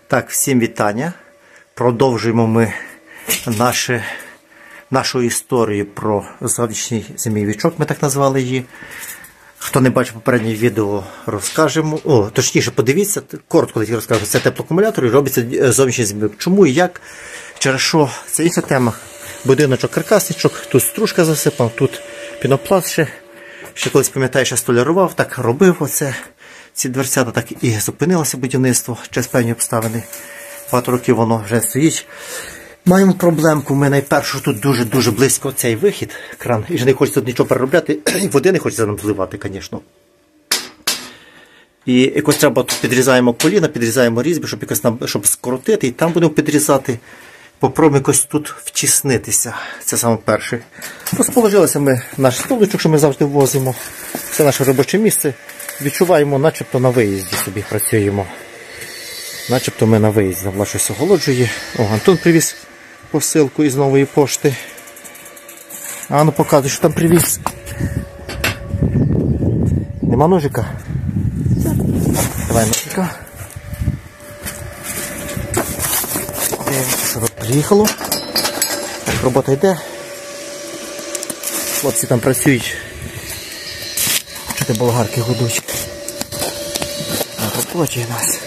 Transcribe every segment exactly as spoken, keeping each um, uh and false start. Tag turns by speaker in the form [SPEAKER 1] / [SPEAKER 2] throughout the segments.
[SPEAKER 1] Так, всім вітання. Продовжуємо ми наше, нашу історію про зовнішній змійовичок, ми так назвали її. Хто не бачив попереднє відео, розкажемо. О, точніше, подивіться, коротко розкажу. Це теплоакумулятор і робиться зовнішній змійовик. Чому і як, через що, це інша тема. Будиночок каркасничок, тут стружка засипав, тут пінопласт ще. Ще колись, пам'ятаю, ще столярував, так робив оце. Ці дверцята, так і зупинилося будівництво через певні обставини. Багато років воно вже стоїть. Маємо проблемку. Ми найперше тут дуже-дуже близько цей вихід, кран. І вже не хочеться тут нічого переробляти. І води не хочеться нам зливати, звісно. І якось треба тут підрізаємо коліна, підрізаємо різьби, щоб якось нам, щоб скоротити. І там будемо підрізати. Попробуємо якось тут втіснитися. Це саме перше. Розположилися ми наш столичок, що ми завжди возимо. Це наше робоче місце. Відчуваємо, начебто на виїзді собі працюємо. Начебто ми на виїзді. Вона щось охолоджує. О, Антон привіз посилку із нової пошти. А ну показуй, що там привіз. Нема ножика? Давай ножика. Що тут приїхало? Так, робота йде. Хлопці там працюють. Що ти болгарки гудуть? Роботі у нас.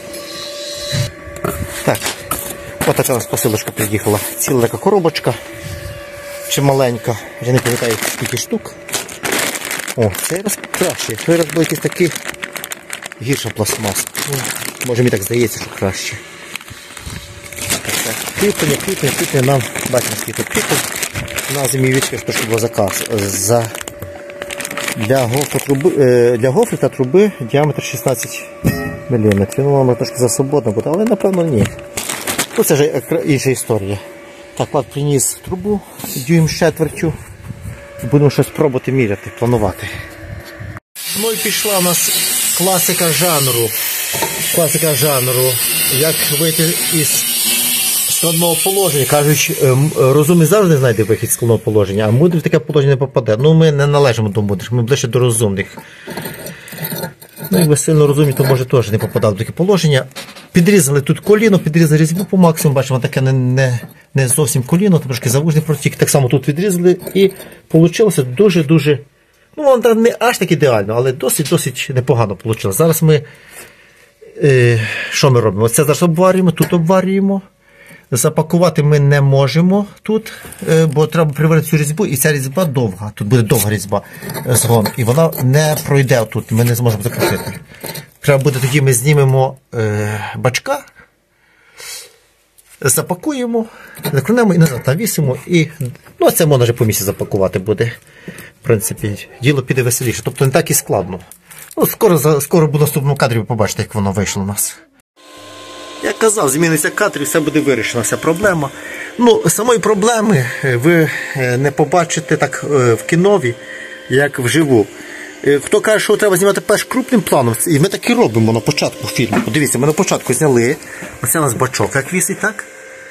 [SPEAKER 1] Так, ось така у нас посилочка приїхала. Ціла така коробочка. Чи маленька. Я не пам'ятаю скільки штук. О, цей раз краще. Той раз був якийсь такий гірша пластмас. Може мені так здається, що краще. Кріплення, кріплення, кріплення нам, бачимо, скільки тут кріплень. На змійовички, що було заказ. За... Для, гофритруби, для гофрита труби діаметр шістнадцять міліметрів. Ну, воно трошки засвободно буде, але напевно ні. Тут це вже інша історія. Так, Влад приніс трубу, дюйм з четвертю. Будемо щось пробувати міряти, планувати. Ну і пішла у нас класика жанру. Класика жанру. Як вийти із складного положення. Кажуть, розумний завжди знайде вихід з складного положення, а мудрий в таке положення не попаде. Ну, ми не належимо до мудрих, ми ближче до розумних. Ну, якби сильно розумні, то може теж не попадали в таке положення. Підрізали тут коліно, підрізали різьбу по максимуму, бачимо, таке не, не, не зовсім коліно, трошки завужний протік. Так само тут відрізали і вийшло дуже-дуже, ну, воно не аж так ідеально, але досить-досить непогано вийшло. Зараз ми, е, що ми робимо? Оце зараз обварюємо, тут обварюємо. Запакувати ми не можемо тут, бо треба приварити цю різьбу, і ця різьба довга. Тут буде довга різьба згон, і вона не пройде тут, ми не зможемо закрутити. Треба буде тоді, ми знімемо е, бачка, запакуємо, закрунемо і назад навісимо. І, ну, це можна вже по місці запакувати буде. В принципі, діло піде веселіше. Тобто не так і складно. Ну, скоро, скоро в наступному кадрі ви побачите, як воно вийшло у нас. Як казав, зміниться кадр і все буде вирішена вся проблема. Ну, самої проблеми ви не побачите так в кінові, як вживу. Хто каже, що треба знімати перш крупним планом, і ми так і робимо на початку фільму. Подивіться, ми на початку зняли, ось у нас бачок, як вісить, так?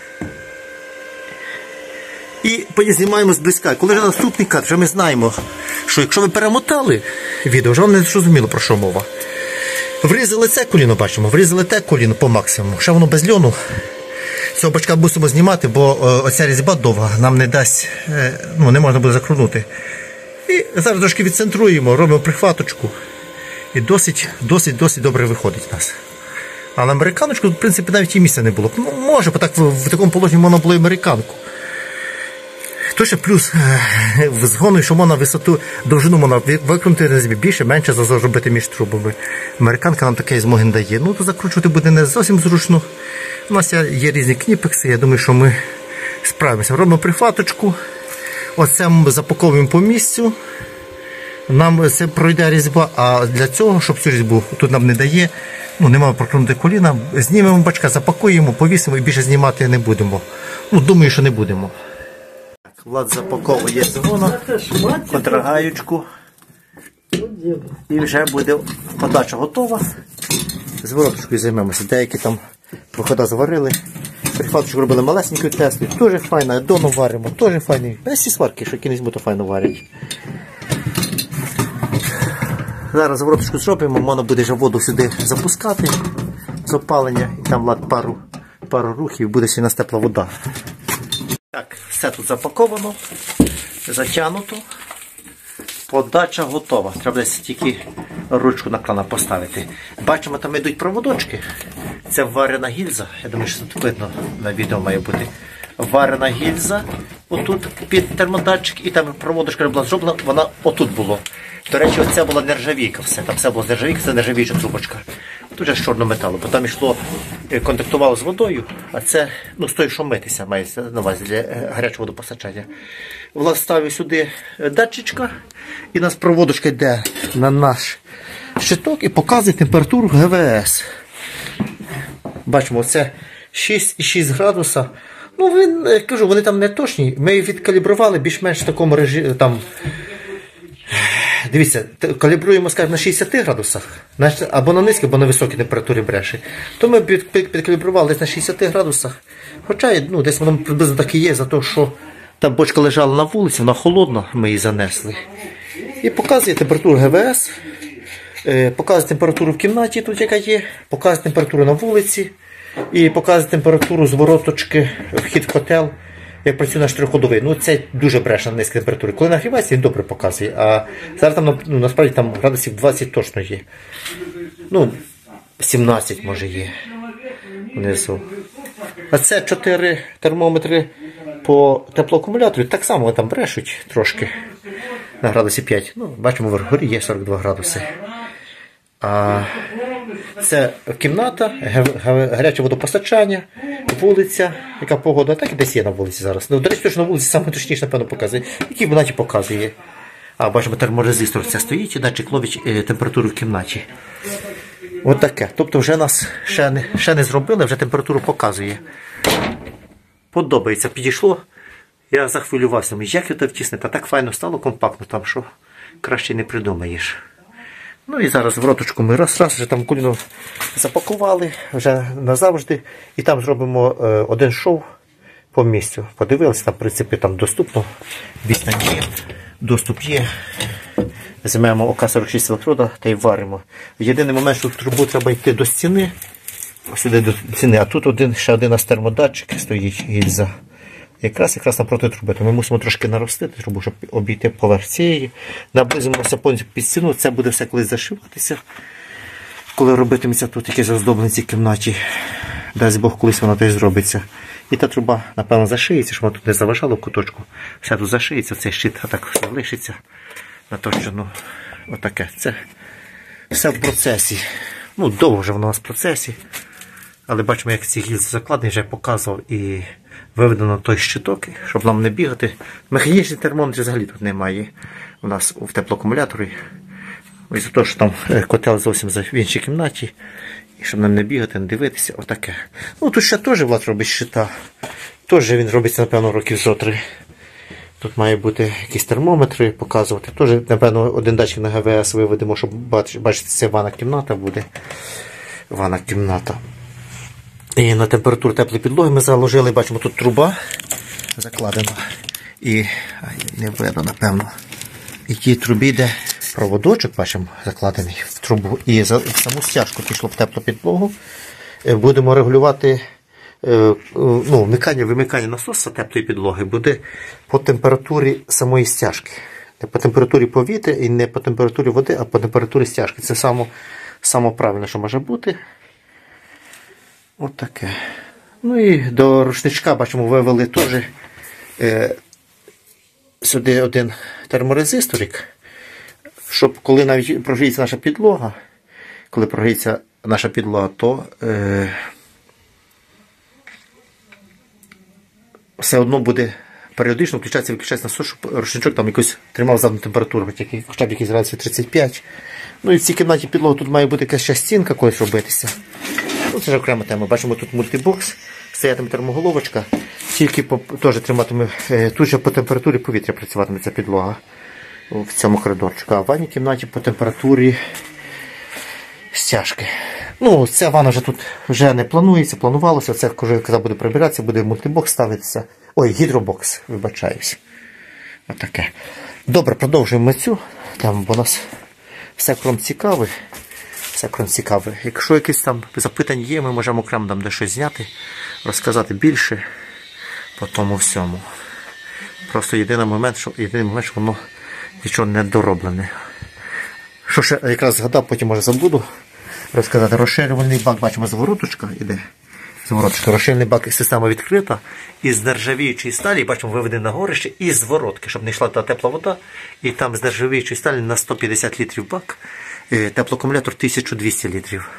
[SPEAKER 1] І потім знімаємо зблизька. Коли вже наступний кадр, вже ми знаємо, що якщо ви перемотали відео, вже вам не зрозуміло, про що мова. Врізали це коліно, бачимо, врізали те коліно по максимуму. Ще воно без льону. Цього бачка мусимо знімати, бо оця різьба довга нам не дасть, ну, не можна буде закрунути. І зараз трошки відцентруємо, робимо прихваточку. І досить, досить, досить добре виходить у нас. А на американочку, в принципі, навіть і місця не було. Ну, може, бо так в, в такому положенні можна було і американку. То ще плюс в згону, що можна висоту, довжину можна викрутити різьбі більше, менше зробити між трубами. Американка нам таке змоги не дає. Ну, то закручувати буде не зовсім зручно. У нас є різні кніпекси, я думаю, що ми справимося. Робимо прихваточку. Оце ми запаковуємо по місцю. Нам це пройде різьба, а для цього, щоб цю різьбу тут нам не дає, ну, не маємо прокрутити коліна, знімемо бачка, запакуємо, повісимо і більше знімати не будемо. Ну, думаю, що не будемо. Влад запаковує згону, контргаючку, і вже буде подача готова. З вороточкою займемося. Деякі там виходи заварили. Прихваточку робили малесенькою Теслою, теж файна, дону варимо, теж файний. Всі сварки, що кінець буде файно варять. Зараз вороточку зробимо, можна буде вже воду сюди запускати. з опалення, і там влад пару, пару рухів, буде ще у нас тепла вода. Так, все тут запаковано, затягнуто. Подача готова. Треба десь тільки ручку на крана поставити. Бачимо, там йдуть проводочки. Це варена гільза. Я думаю, що тут видно на відео має бути. Варена гільза. Отут під термодатчик. І там проводочка була зроблена. Вона отут була. До речі, оця була нержавійка. Все. Там все було з нержавійки, це нержавіюча трубочка. Тут же з чорного металу. Бо там йшло, контактувало з водою. А це, ну, з тою, що митися, мається на увазі для гарячого водопостачання. Влад ставив сюди датчичка. І у нас проводочка йде на наш щиток і показує температуру ге ве ес. Бачимо, це шість і шість градуса. Ну, ви, кажу, вони там не точні. Ми їх відкалібрували більш-менш в такому режимі. Там, дивіться, калібруємо, скажімо, на шістдесят градусах. Або на низькій, або на високій температурі бреше. То ми під, під, підкалібрували десь на шістдесят градусах. Хоча, ну, десь воно приблизно так і є, за те, що та бочка лежала на вулиці, вона холодна, ми її занесли. І показує температуру ге ве ес, показує температуру в кімнаті, тут яка є, показує температуру на вулиці і показує температуру з вороточки, вхід в котел, як працює наш трьохходовий. Ну, це дуже бреше на низькій температурі. Коли нагрівається, він добре показує, а зараз там, ну, насправді там градусів двадцять точно є. Ну, сімнадцять може є внизу. А це чотири термометри по теплоакумулятору, так само там брешуть трошки на градусі п'ять. Ну, бачимо, вгорі є сорок два градуси. А це кімната, гаряче водопостачання, вулиця, яка погода, так і десь є на вулиці зараз. Ну, до речі, що на вулиці саме точніше, напевно, показує. Який в кімнаті показує. А, бачимо, терморезистор це стоїть, і датчик ловить температуру в кімнаті. От таке. Тобто вже нас ще не, ще не зробили, вже температуру показує. Подобається, підійшло. Я захвилювався, як його втіснити, а так файно стало, компактно там, що краще не придумаєш. Ну і зараз в роточку ми раз-раз вже там куліну запакували, вже назавжди. І там зробимо е, один шов по місцю. Подивилися, там в принципі там доступно, відстань є, доступ є. Візьмемо ОК сорок шість електрода та й варимо. Єдиний момент, що трубу треба йти до стіни, сюди до стіни, а тут один, ще один аж термодатчик стоїть, гільза. Якраз якраз напроти труби. То ми мусимо трошки наростити трубу, щоб обійти поверх цієї. Наблизимося повністю під стіну. Це буде все колись зашиватися. Коли робитиметься тут якесь оздоблення в цій кімнаті. Дасть Бог, колись воно теж зробиться. І та труба, напевно, зашиється, щоб вона тут не заважала в куточку. Все тут зашиється, цей щит так залишиться. На то, що, ну, отаке. Це все в процесі. Ну, довго вже воно у нас в процесі. Але бачимо, як ці гільзи закладені, вже показував і виведено той щиток, щоб нам не бігати. Механічний термометр взагалі тут немає. У нас в теплоакумуляторі. Ось за те, що там котел зовсім в іншій кімнаті. І щоб нам не бігати, не дивитися, отаке. Ну, тут ще теж Влад робить щита. Теж він робиться, напевно, років зо три. Тут має бути якісь термометри показувати. Теж, напевно, один датчик на ге ве ес виведемо, щоб бачити, це ванна кімната буде. Ванна кімната. І на температуру теплої підлоги ми заложили, бачимо, тут труба закладена. І не видно, напевно. І тій трубі йде проводочок, бачимо, закладений в трубу. І в саму стяжку пішло в теплу підлогу. Будемо регулювати, ну, вмикання, вимикання насоса теплої підлоги буде по температурі самої стяжки. Не по температурі повітря і не по температурі води, а по температурі стяжки. Це само, само правильно, що може бути. От таке. Ну і до рушничка, бачимо, вивели теж е, сюди один терморезисторик, щоб коли навіть прогріється наша підлога, коли прогріється наша підлога, то е, все одно буде періодично включатися і виключатися насос, щоб рушничок там якось тримав задану температуру, хоча б якісь градусів тридцять п'ять. Ну і в цій кімнаті підлоги тут має бути якась ще стінка колись робитися. Ну, це ж окрема тема. Бачимо, тут мультибокс, стоятиме термоголовочка, тільки по, теж триматиме, тут же по температурі повітря працюватиме ця підлога в цьому коридорчику. А в ванній кімнаті по температурі стяжки. Ну, ця ванна вже тут вже не планується, планувалося. Це, коли буде прибиратися, буде мультибокс ставитися. Ой, гідробокс, вибачаюсь. Отаке. Добре, продовжуємо цю. Там, бо у нас все кром цікаве. Все прям цікаве. Якщо якісь там запитання є, ми можемо окремо там де щось зняти, розказати більше по тому всьому. Просто єдиний момент, що, єдиний момент, що воно нічого не дороблене. Що ще якраз згадав, потім може забуду розказати. Розширювальний бак, бачимо, звороточка іде. Звороточка. Розширювальний бак, система відкрита. Із нержавіючої сталі, бачимо, виведений на горище, і зворотки, щоб не йшла та тепла вода. І там з нержавіючої сталі на сто п'ятдесят літрів бак. Теплоакумулятор тисяча двісті літрів.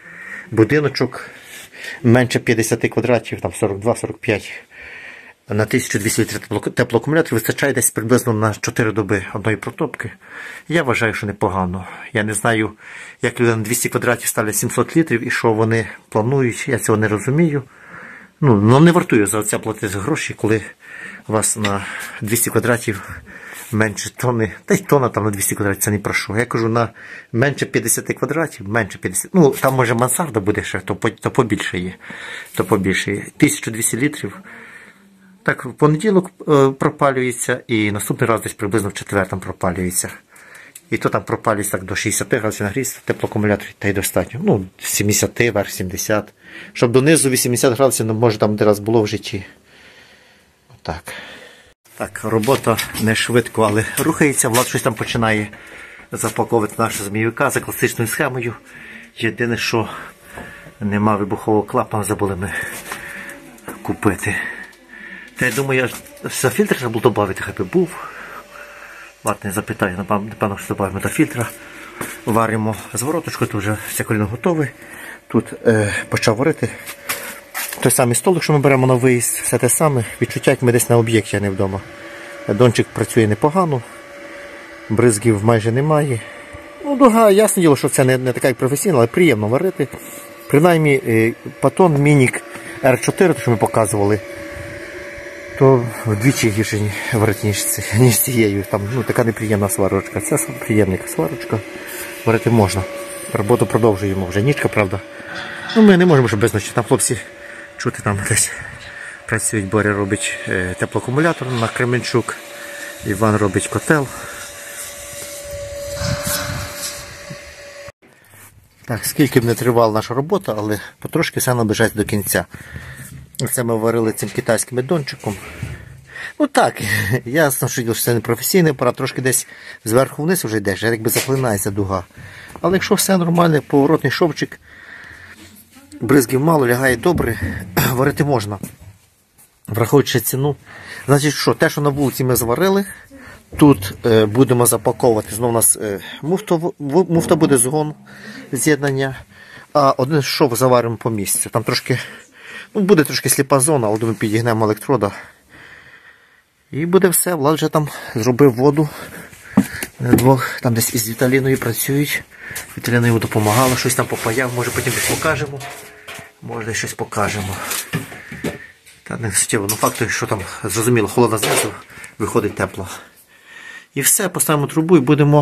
[SPEAKER 1] Будиночок менше п'ятдесят квадратів, там сорок два сорок п'ять. На тисячу двісті літрів теплоакумуляторів вистачає десь приблизно на чотири доби одної протопки. Я вважаю, що непогано. Я не знаю, як люди на двісті квадратів ставлять сімсот літрів і що вони планують. Я цього не розумію. Ну, ну не вартує за це платити гроші, коли у вас на двісті квадратів менше тонни. Та й тонна там на двісті квадратів, це не про що. Я кажу, на менше п'ятдесят квадратів, менше п'ятдесят. Ну, там може мансарда буде ще, то, то побільше є. То побільше є. тисяча двісті літрів. Так, в понеділок е, пропалюється і наступний раз десь приблизно в четвер там пропалюється. І то там пропалюється так до шістдесят градусів нагрівся, теплоакумуляторі та й достатньо. Ну, сімдесят, верх сімдесят. Щоб донизу вісімдесят градусів, ну, може там де раз було в житті. Отак. Так, робота не швидко, але рухається. Влад щось там починає запаковувати нашого змійовика за класичною схемою. Єдине, що нема вибухового клапана, забули ми купити. Та я думаю, за фільтр треба було додати, хай би був. Влад не запитає, напевно, що додаємо до фільтра. Варимо звороточку, тут вже все коліно готове. Тут е, почав варити. Той самий столик, що ми беремо на виїзд, все те саме. Відчуття, як ми десь на об'єкті, а не вдома. Дончик працює непогано, бризгів майже немає. Ну, дуга, ясне діло, що це не, не така як професійна, але приємно варити. Принаймні, е, Патон Мінік ер чотири, що ми показували, то вдвічі гірше варити, ніж, ніж цією. Там, ну, така неприємна сварочка. Це приємна сварочка. Варити можна. Роботу продовжуємо. Вже нічка, правда. Ну, ми не можемо, щоб без ночі. Там хлопці чути, там десь працюють. Боря робить е, теплоакумулятор на Кременчук. Іван робить котел. Так, скільки б не тривала наша робота, але потрошки все наближається до кінця. Це ми варили цим китайським дончиком. Ну так, ясно, що це не професійний апарат, трошки десь зверху вниз вже йдеш, якби заклинається дуга. Але якщо все нормально, поворотний шовчик, бризгів мало, лягає добре, варити можна. Враховуючи ціну. Значить що, те, що на вулиці ми зварили, тут е, будемо запаковувати. Знову у нас е, муфта, муфта буде згон, з'єднання, а один шов заваримо по місцю. Там трошки... Ну, буде трошки сліпа зона, але ми підігнемо електрода. І буде все. Влад вже там зробив воду. Двох, там десь із Віталіною працюють. Віталіна йому допомагала, щось там попаяв, може потім десь покажемо. Може щось покажемо. Та не суттєво. Ну факт, що там зрозуміло, холодно знизу, виходить тепло. І все, поставимо трубу і будемо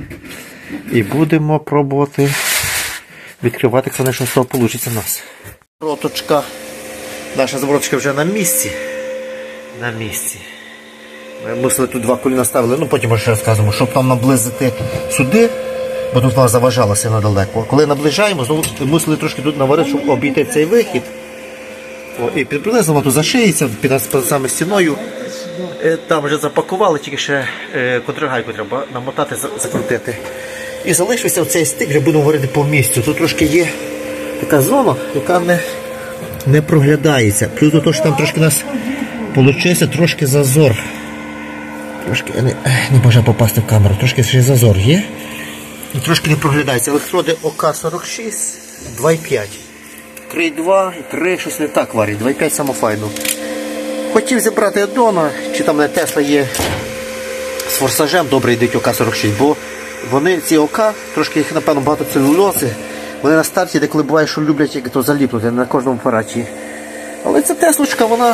[SPEAKER 1] і будемо пробувати відкривати, якщо що з того вийде в нас. Звороточка. Наша звороточка вже на місці. На місці. Ми мусили тут два коліна ставили, ну потім ще розказуємо, щоб там наблизити сюди, бо тут вона заважала сильно далеко. Коли наближаємо, знову мусили трошки тут наварити, щоб обійти цей вихід. О, і приблизно воно тут зашиється, під саме стіною. Там вже запакували, тільки ще контргайку треба намотати, закрутити. І залишився цей стик, вже будемо говорити по місцю. Тут трошки є така зона, яка не, не проглядається. Плюс до того, що там трошки у нас вийшов трошки зазор. Трошки, не, не можна попасти в камеру, трошки ще зазор є. І трошки не проглядається. Електроди О К сорок шість, два і п'ять. три і два, і три, щось не так варять, два і п'ять само файно. Хотів зібрати Дона, чи там не Тесла є з форсажем, добре йдуть О К сорок шість, бо вони, ці О К, трошки їх, напевно, багато целюльози, вони на старті деколи буває, що люблять як то заліпнути на кожному апараті. Але ця Теслочка, вона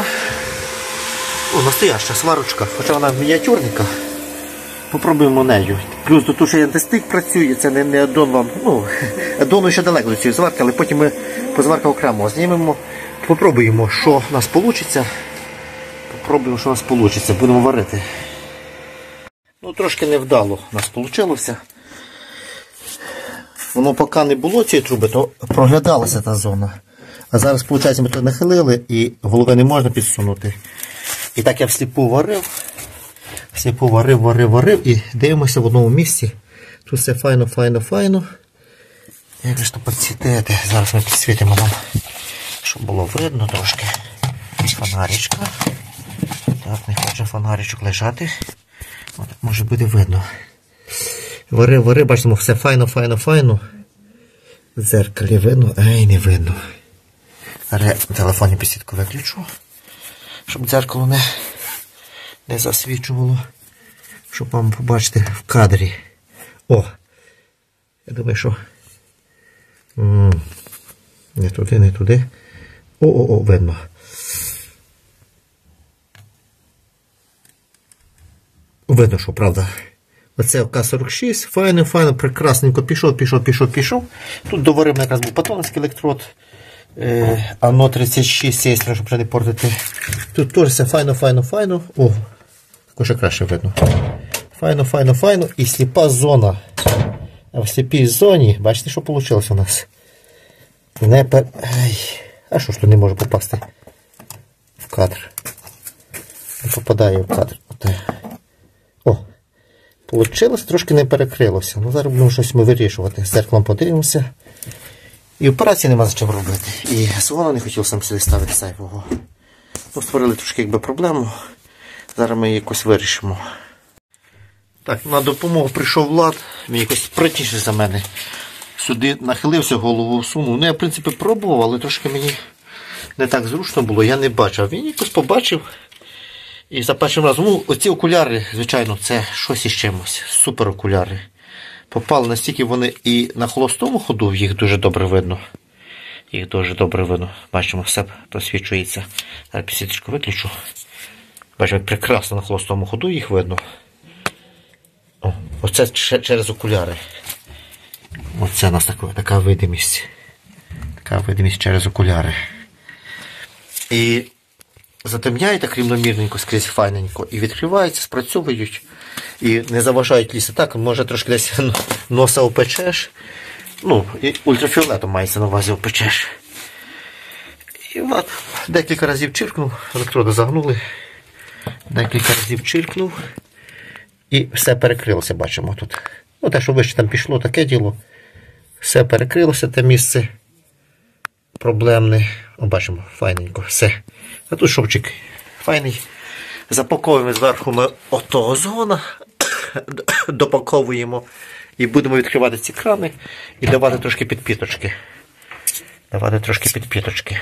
[SPEAKER 1] о, настояща сварочка, хоча вона мініатюрненька. Попробуємо нею. Плюс до того, що антистик працює, це не, не Адон вам, ну, Адону ще далеко до цієї зварки, але потім ми по зварку окремо знімемо. Попробуємо, що в нас вийде. Попробуємо, що у нас вийде. Будемо варити. Ну, трошки невдало у нас вийшло. воно поки не було цієї труби, то проглядалася та зона. А зараз, виходить, ми тут нахилили і голови не можна підсунути. І так я всліпу варив, всліпу варив, варив, варив і дивимося в одному місці. Тут все файно, файно, файно. Як ж то підсвітити? Зараз ми підсвітимо нам, щоб було видно трошки. Фонаричка. Так, не хоче фонаричок лежати. От, може буде видно. Вари, вари, бачимо, все файно, файно, файно. В дзеркалі видно, ай, не видно. Зараз телефонні підсвітку виключу, щоб дзеркало не, не засвічувало. Щоб вам побачити в кадрі. О! Я думаю, що... М -м, не туди, не туди. О-о-о, видно. Видно, що, правда. Оце К сорок шість, файно, файно, прекрасненько пішов, пішов, пішов, пішов. Тут доварив якраз був патронський електрод. Е, ано тридцять шість, цієї сторони, щоб вже не портити. Тут теж все файно, файно, файно. О, також краще видно. Файно, файно, файно. І сліпа зона. А в сліпій зоні, бачите, що вийшло у нас? Не пер... Ай. А що ж тут не може попасти в кадр? Не попадає в кадр. О, вийшло, трошки не перекрилося. Ну, зараз будемо щось ми вирішувати. З зеркалом подивимося. І операції нема за чим робити. І свого не хотів сам сюди ставити зайвого. Ну, створили трошки якби проблему. Зараз ми її якось вирішимо. Так, на допомогу прийшов Влад. Він якось спритніше за мене. Сюди нахилився, голову всунув. Ну, я, в принципі, пробував, але трошки мені не так зручно було. Я не бачив. Він якось побачив. І за першим разом, ну, оці окуляри, звичайно, це щось із чимось. Супер окуляри. Попали настільки вони і на холостому ходу, їх дуже добре видно. Їх дуже добре видно. Бачимо, все просвічується. Зараз підсвіточку виключу. Бачимо, прекрасно на холостому ходу їх видно. О, оце через окуляри. Оце у нас така, така видимість. Така видимість через окуляри. І затемняє так рівномірненько, скрізь файненько. І відкриваються, спрацьовують. І не заважають ліси. Так, може трошки десь носа опечеш. Ну, і ультрафіолетом мається на увазі опечеш. І от, декілька разів чиркнув, електроди загнули. Декілька разів чиркнув. І все перекрилося, бачимо тут. Ну, те, що вище там пішло, таке діло. Все перекрилося, те місце проблемне. О, бачимо, файненько, все. А тут шовчик файний. Запаковуємо зверху ми отого згона, допаковуємо і будемо відкривати ці крани і давати трошки підпіточки. Давати трошки підпіточки.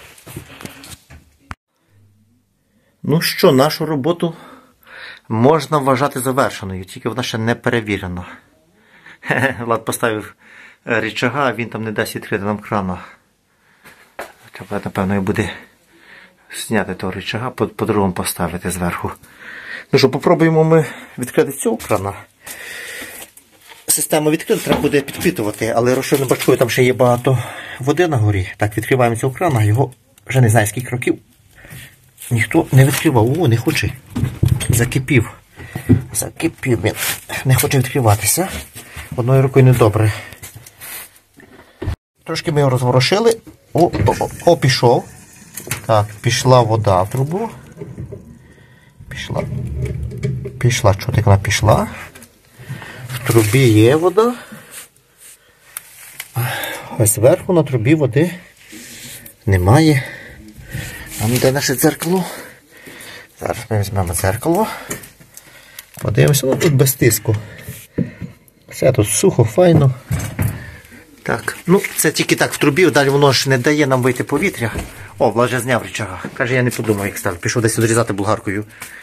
[SPEAKER 1] Ну що, нашу роботу можна вважати завершеною, тільки вона ще не перевірена. Влад поставив рычага, він там не дасть відкрити нам крана. Треба, напевно, буде зняти того рычага, по-другому поставити зверху. Ну що, попробуємо ми відкрити цього крана. Систему відкрити, треба буде підпитувати, але розширено-бачкові там ще є багато води на горі. Так, відкриваємо цього крана, його вже не знаю скільки років ніхто не відкривав. О, не хоче. Закипів. Закипів він. Не хоче відкриватися. Одною рукою недобре. Трошки ми його розворошили. О, о, о, о, пішов. Так, пішла вода в трубу. Пішла. Пішла, що так вона пішла. В трубі є вода. Ось зверху на трубі води немає. А ну де наше дзеркало? Зараз ми візьмемо дзеркало. Подивимося, ну тут без тиску. Все тут сухо, файно. Так, ну це тільки так в трубі, далі воно ж не дає нам вийти повітря. О, Влад вже зняв рычага. Каже, я не подумав, як ставив. Пішов десь відрізати болгаркою.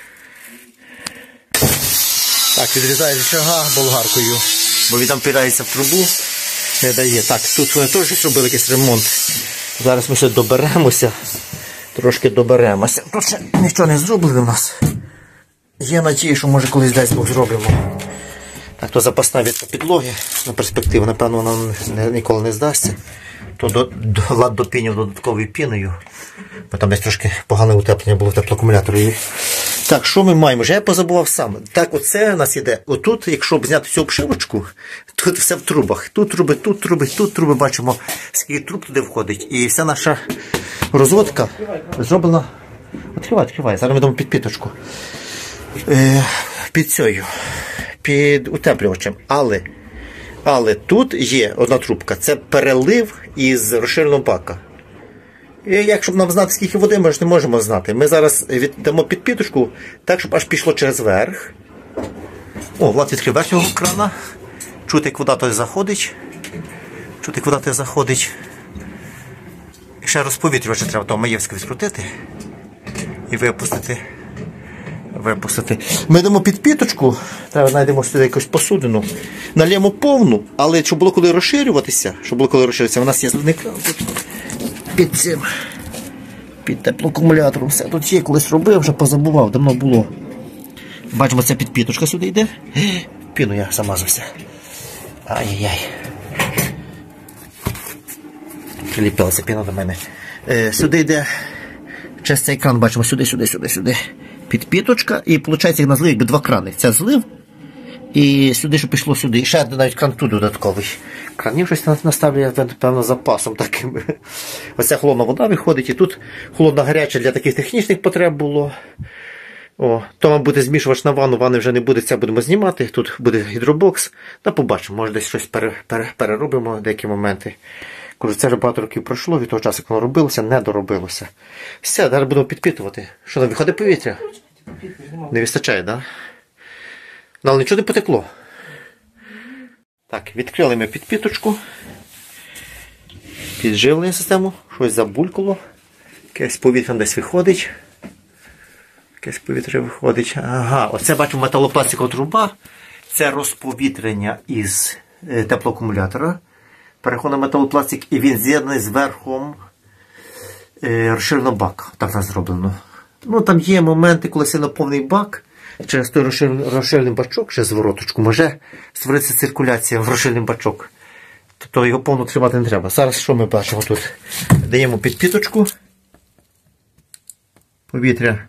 [SPEAKER 1] Так, відрізає рычага болгаркою, бо він там впирається в трубу. Не дає. Так, тут вони теж зробили якийсь ремонт. Зараз ми ще доберемося. Трошки доберемося. Тут ще нічого не зроблено в нас. Є надія, що може колись десь Бог зробимо. Так, то запасна від підлоги на перспективу, напевно, вона не, ніколи не здасться. То до, до, лад допінів додатковою піною. Бо там десь трошки погане утеплення було в теплоакумуляторі. Так, що ми маємо? Вже я позабував сам. Так, оце у нас іде. Отут, якщо б зняти цю обшивочку, тут все в трубах. Тут труби, тут труби, тут труби. Бачимо, скільки труб туди входить. І вся наша розводка зроблена. Відкривай, відкривай. Зараз ми дамо під піточку. Е, під цією. Під утеплювачем. Але, але тут є одна трубка. Це перелив із розширеного бака. І якщо б нам знати, скільки води, ми ж не можемо знати. Ми зараз віддамо підпіточку так, щоб аж пішло через верх. О, Влад відкрив верхнього крана. Чути, як вода той заходить. Чути, як вода той заходить. І ще розповітрювач треба того Маєвського відкрутити. І випустити. Випустити. Ми йдемо підпіточку. Треба знайдемо сюди якусь посудину. Нальємо повну, але щоб було коли розширюватися, щоб було коли розширюватися, у нас є зливний кран. Під цим, під теплоакумулятором. Все тут є, колись робив, вже позабував, давно було. Бачимо, це підпіточка сюди йде. Піну я замазався. Ай-яй-яй. Приліпилася піна до мене. Е, сюди йде, через цей кран бачимо, сюди, сюди, сюди, сюди. Підпіточка. І виходить, як на злив, якби два крани. Це злив. І сюди, що пішло сюди. І ще навіть кран тут додатковий. Кранів щось наставлю, напевно, запасом таким. Оця холодна вода виходить. І тут холодна гаряча для таких технічних потреб було. О, то, мабуть, змішувач на ванну, ванни вже не буде, це будемо знімати. Тут буде гідробокс. Та побачимо, може десь щось пере, пере, переробимо деякі моменти. Кажу, це вже багато років пройшло, від того часу, як воно робилося, не доробилося. Все, зараз будемо підпитувати. Що, там виходить повітря? Не вистачає, так? Да? Ну, але нічого не потекло. Так, відкрили ми підпіточку. Підживлення систему. Щось забулькало. Якесь повітря десь виходить. Якесь повітря виходить. Ага, оце бачимо металопластикова труба. Це розповітрення із теплоакумулятора. Переходить на металопластик і він з'єднаний з верхом е, розширеного бака. Так у нас зроблено. Ну, там є моменти, коли сильно повний бак. Через той розширений бачок, ще звороточку, може створитися циркуляція в розширений бачок. Тобто його повно тримати не треба. Зараз що ми бачимо тут? Даємо підпіточку. Повітря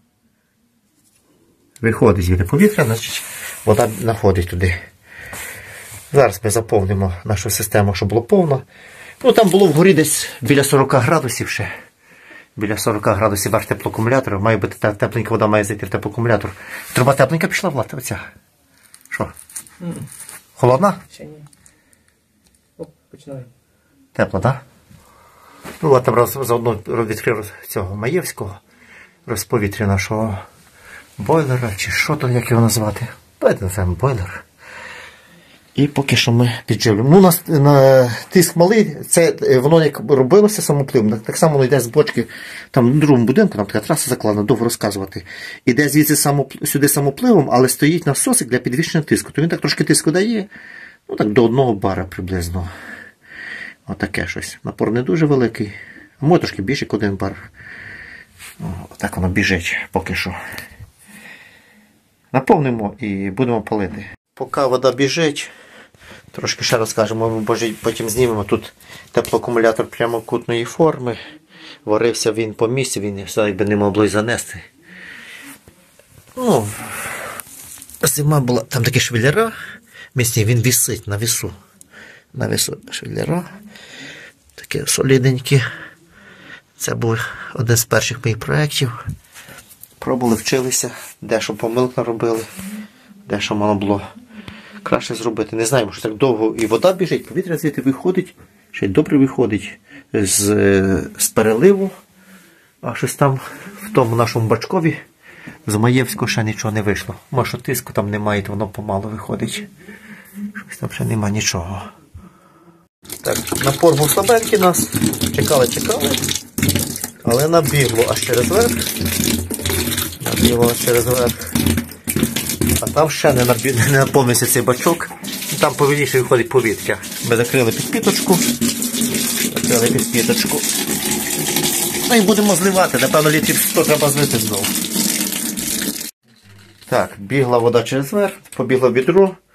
[SPEAKER 1] виходить звідти повітря, значить вода находить туди. Зараз ми заповнимо нашу систему, щоб було повно. Ну, там було вгорі десь біля сорок градусів ще. Біля сорок градусів верх теплоакумулятора. Має бути тепленька вода, має зайти в теплоакумулятор. Труба тепленька пішла, Влад, оця. Що? Mm. Холодна?
[SPEAKER 2] Ще ні. Оп, починаю.
[SPEAKER 1] Тепла, так? Ну, Влад там заодно відкрив цього Маєвського розповітря нашого бойлера, чи що то, як його назвати. Давайте називаємо бойлер. І поки що ми підживлюємо. Ну, у нас на тиск малий, це воно як робилося самопливом. Так само воно йде з бочки, там в другому будинку, там така траса закладена, довго розказувати. Іде звідси само, сюди самопливом, але стоїть насосик для підвищення тиску. То він так трошки тиску дає, ну так до одного бара приблизно. Отаке щось. Напор не дуже великий, а може трошки більше, як один бар. Отак воно біжить поки що. Наповнимо і будемо палити. Поки вода біжить, трошки ще розкажемо, потім знімемо. Тут теплоакумулятор прямокутної форми. Варився він по місці, він якби не могло й занести. Ну, зима була, там такі швеллера, місці він висить на вісу. На вісу швеллера. Такі солідненькі. Це був один з перших моїх проєктів. Пробували, вчилися, дещо помилок наробили, дещо мало було краще зробити. Не знаємо, що так довго і вода біжить, повітря звідти виходить, ще й добре виходить з, з переливу. А щось там в тому нашому бачкові з Маєвського ще нічого не вийшло. Може, тиску там немає, то воно помало виходить. Щось там ще немає нічого. Так, напор був слабенький нас. Чекали, чекали. Але набігло аж через верх. Набігло аж через верх. А там ще не, набі... не наповнився цей бачок. Там повільніше виходить повітря. Ми закрили підпіточку. Закрили підпіточку. Ну і будемо зливати. Напевно, літрів сто треба злити знову. Так, бігла вода через верх, побігла в відро.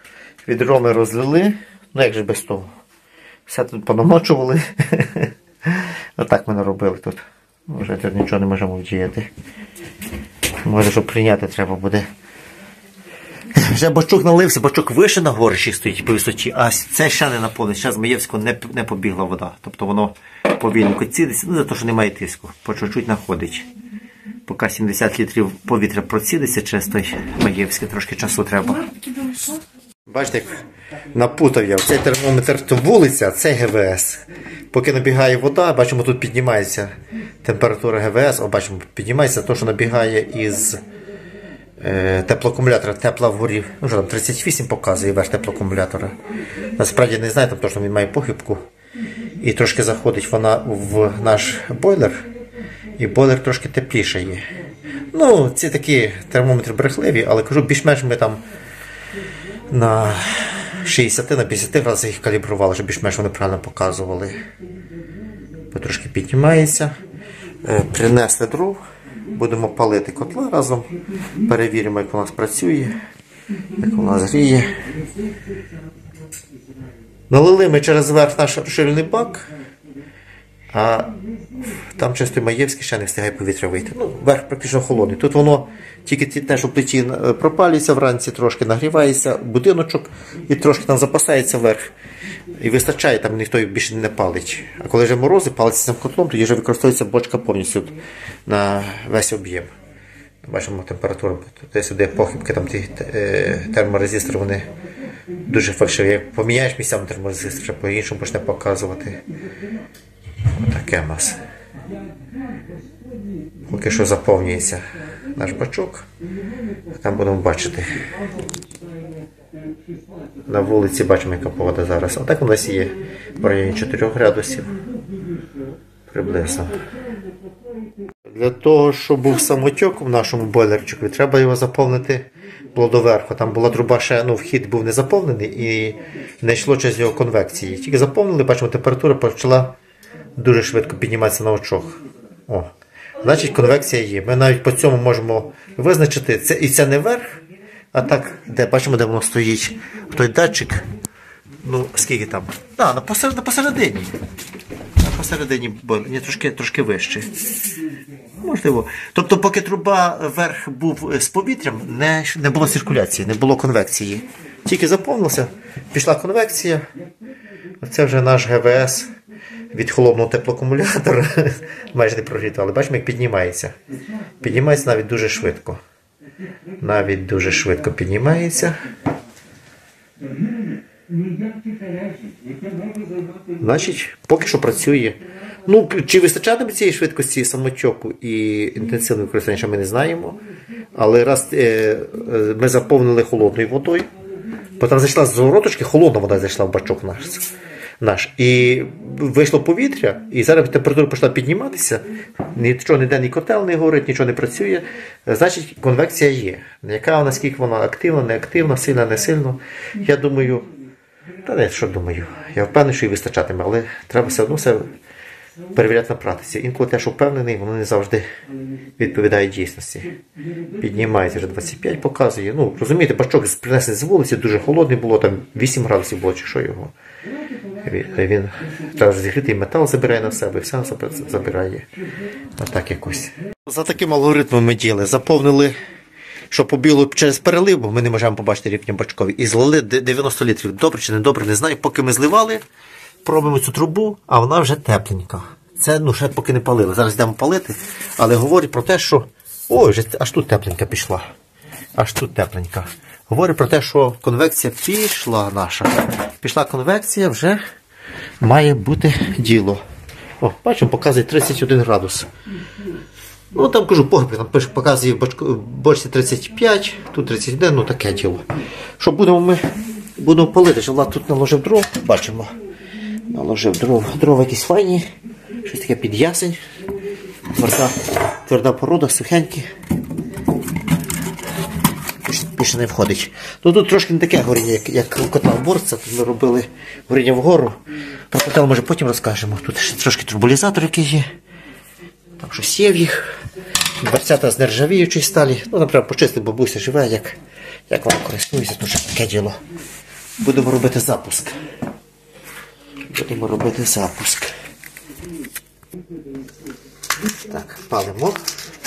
[SPEAKER 1] Відро ми розлили. Ну як же без того? Все тут понамочували. Отак ми наробили тут. Вже тут нічого не можемо вдіяти. Може, щоб прийняти треба буде. Вже бачок налився, бачок вище на горищі стоїть по висоті, а це ще не наповнений. Ще з Маєвського не, не побігла вода. Тобто воно повільно коцідиться, ну за те, що немає тиску. По чуть-чуть находить. Поки сімдесят літрів повітря процідиться через той Маєвський, трошки часу треба. Бачите, як напутав я. Цей термометр то вулиця, а це Ге Ве Ес. Поки набігає вода, бачимо, тут піднімається температура Ге Ве Ес. О, бачимо, піднімається те, що набігає із е, теплоакумулятора. Тепла вгорі, ну що там, тридцять вісім показує верх теплоакумулятора. Насправді не знаю, тому що він має похибку. І трошки заходить вона в наш бойлер. І бойлер трошки теплішає. Ну, ці такі термометри брехливі, але кажу, більш-менш ми там на шістдесят на п'ятдесят градусах їх калібрували, щоб більш-менш вони правильно показували. Потрошки піднімається. Е, принесли дров. Будемо палити котла разом. Перевіримо, як у нас працює, як у нас гріє. Налили ми через верх наш розширений бак. А там чисто Маєвський ще не встигає повітря вийти. Ну, верх практично холодний. Тут воно тільки те, що в плиті пропалюється вранці, трошки нагрівається будиночок і трошки там запасається верх. І вистачає, там ніхто більше не палить. А коли вже морози, палиться цим котлом, тоді вже використовується бочка повністю на весь об'єм. Бачимо температуру, десь сюди похибки, там ті терморезистори, вони дуже фальшиві. Як поміняєш місцями терморезистор, вже по-іншому почне показувати. Таке в нас. Поки що заповнюється наш бачок. Там будемо бачити. На вулиці бачимо, яка погода зараз. Отак у нас є в районі чотирьох градусів. Приблизно. Для того, щоб був самотек в нашому бойлерчику, треба його заповнити було доверху. Там була труба ще, ну, вхід був не заповнений і не йшло через його конвекції. Тільки заповнили, бачимо, температура почала дуже швидко підніматися на очах. О, значить, конвекція є. Ми навіть по цьому можемо визначити, це, і це не верх, а так, де, бачимо, де воно стоїть. Той датчик, ну, скільки там? А, на, посеред, на посередині. На посередині, бо ні, трошки, трошки вище. Можливо. Тобто, поки труба верх був з повітрям, не, не було циркуляції, не було конвекції. Тільки заповнилося, пішла конвекція. Це вже наш Ге Ве Ес від холодного теплоакумулятора. Майже не прогріто, але бачимо, як піднімається. Піднімається навіть дуже швидко. Навіть дуже швидко піднімається. Значить, поки що працює. Ну, чи вистачатиме цієї швидкості самотьоку і інтенсивного використання, що ми не знаємо. Але раз е, е, ми заповнили холодною водою, потім зайшла з вороточки, холодна вода зайшла в бачок наш. наш. І вийшло повітря, і зараз температура почала підніматися, нічого ніде, ні котел не горить, нічого не працює, значить конвекція є. Яка, наскільки вона активна, не активна, сильна, не сильна, я думаю, та не, що думаю, я впевнений, що і вистачатиме, але треба все одно все перевіряти на практиці. Інколи те, що впевнений, воно не завжди відповідає дійсності. Піднімається вже двадцять п'ять, показує. Ну, розумієте, бачок принесений з вулиці, дуже холодний було, там вісім градусів було, чи що його. Він зараз зігрітий метал забирає на себе, все на себе забирає. Отак якось. За таким алгоритмом ми діли. Заповнили, що побіло через перелив, бо ми не можемо побачити рівня бачкові. І злили дев'яносто літрів. Добре чи не добре, не знаю. Поки ми зливали, пробуємо цю трубу, а вона вже тепленька. Це, ну, ще поки не палили. Зараз йдемо палити, але говорить про те, що... Ой, вже аж тут тепленька пішла. Аж тут тепленька. Говорить про те, що конвекція пішла наша. Пішла конвекція, вже має бути діло. О, бачимо, показує тридцять один градус. Ну, там, кажу, погреб, там пише, показує в бочці тридцять п'ять, тут тридцять один, ну таке діло. Що будемо ми, будемо палити, що Влад тут наложив дров, бачимо. Наложив дров, дрова якісь файні, щось таке під ясень. Тверда, тверда порода, сухенькі. Більше не входить. Ну тут трошки не таке горіння, як, як у котла борця. Тут ми робили горіння вгору. Про котел, може, потім розкажемо. Тут ще трошки турбулізатор який є. Там щось є в їх. Дверцята з нержавіючої сталі. Ну, там треба почистити, бабуся живе, як, як вона користується. Тут ще таке діло. Будемо робити запуск. Будемо робити запуск. Так, палимо.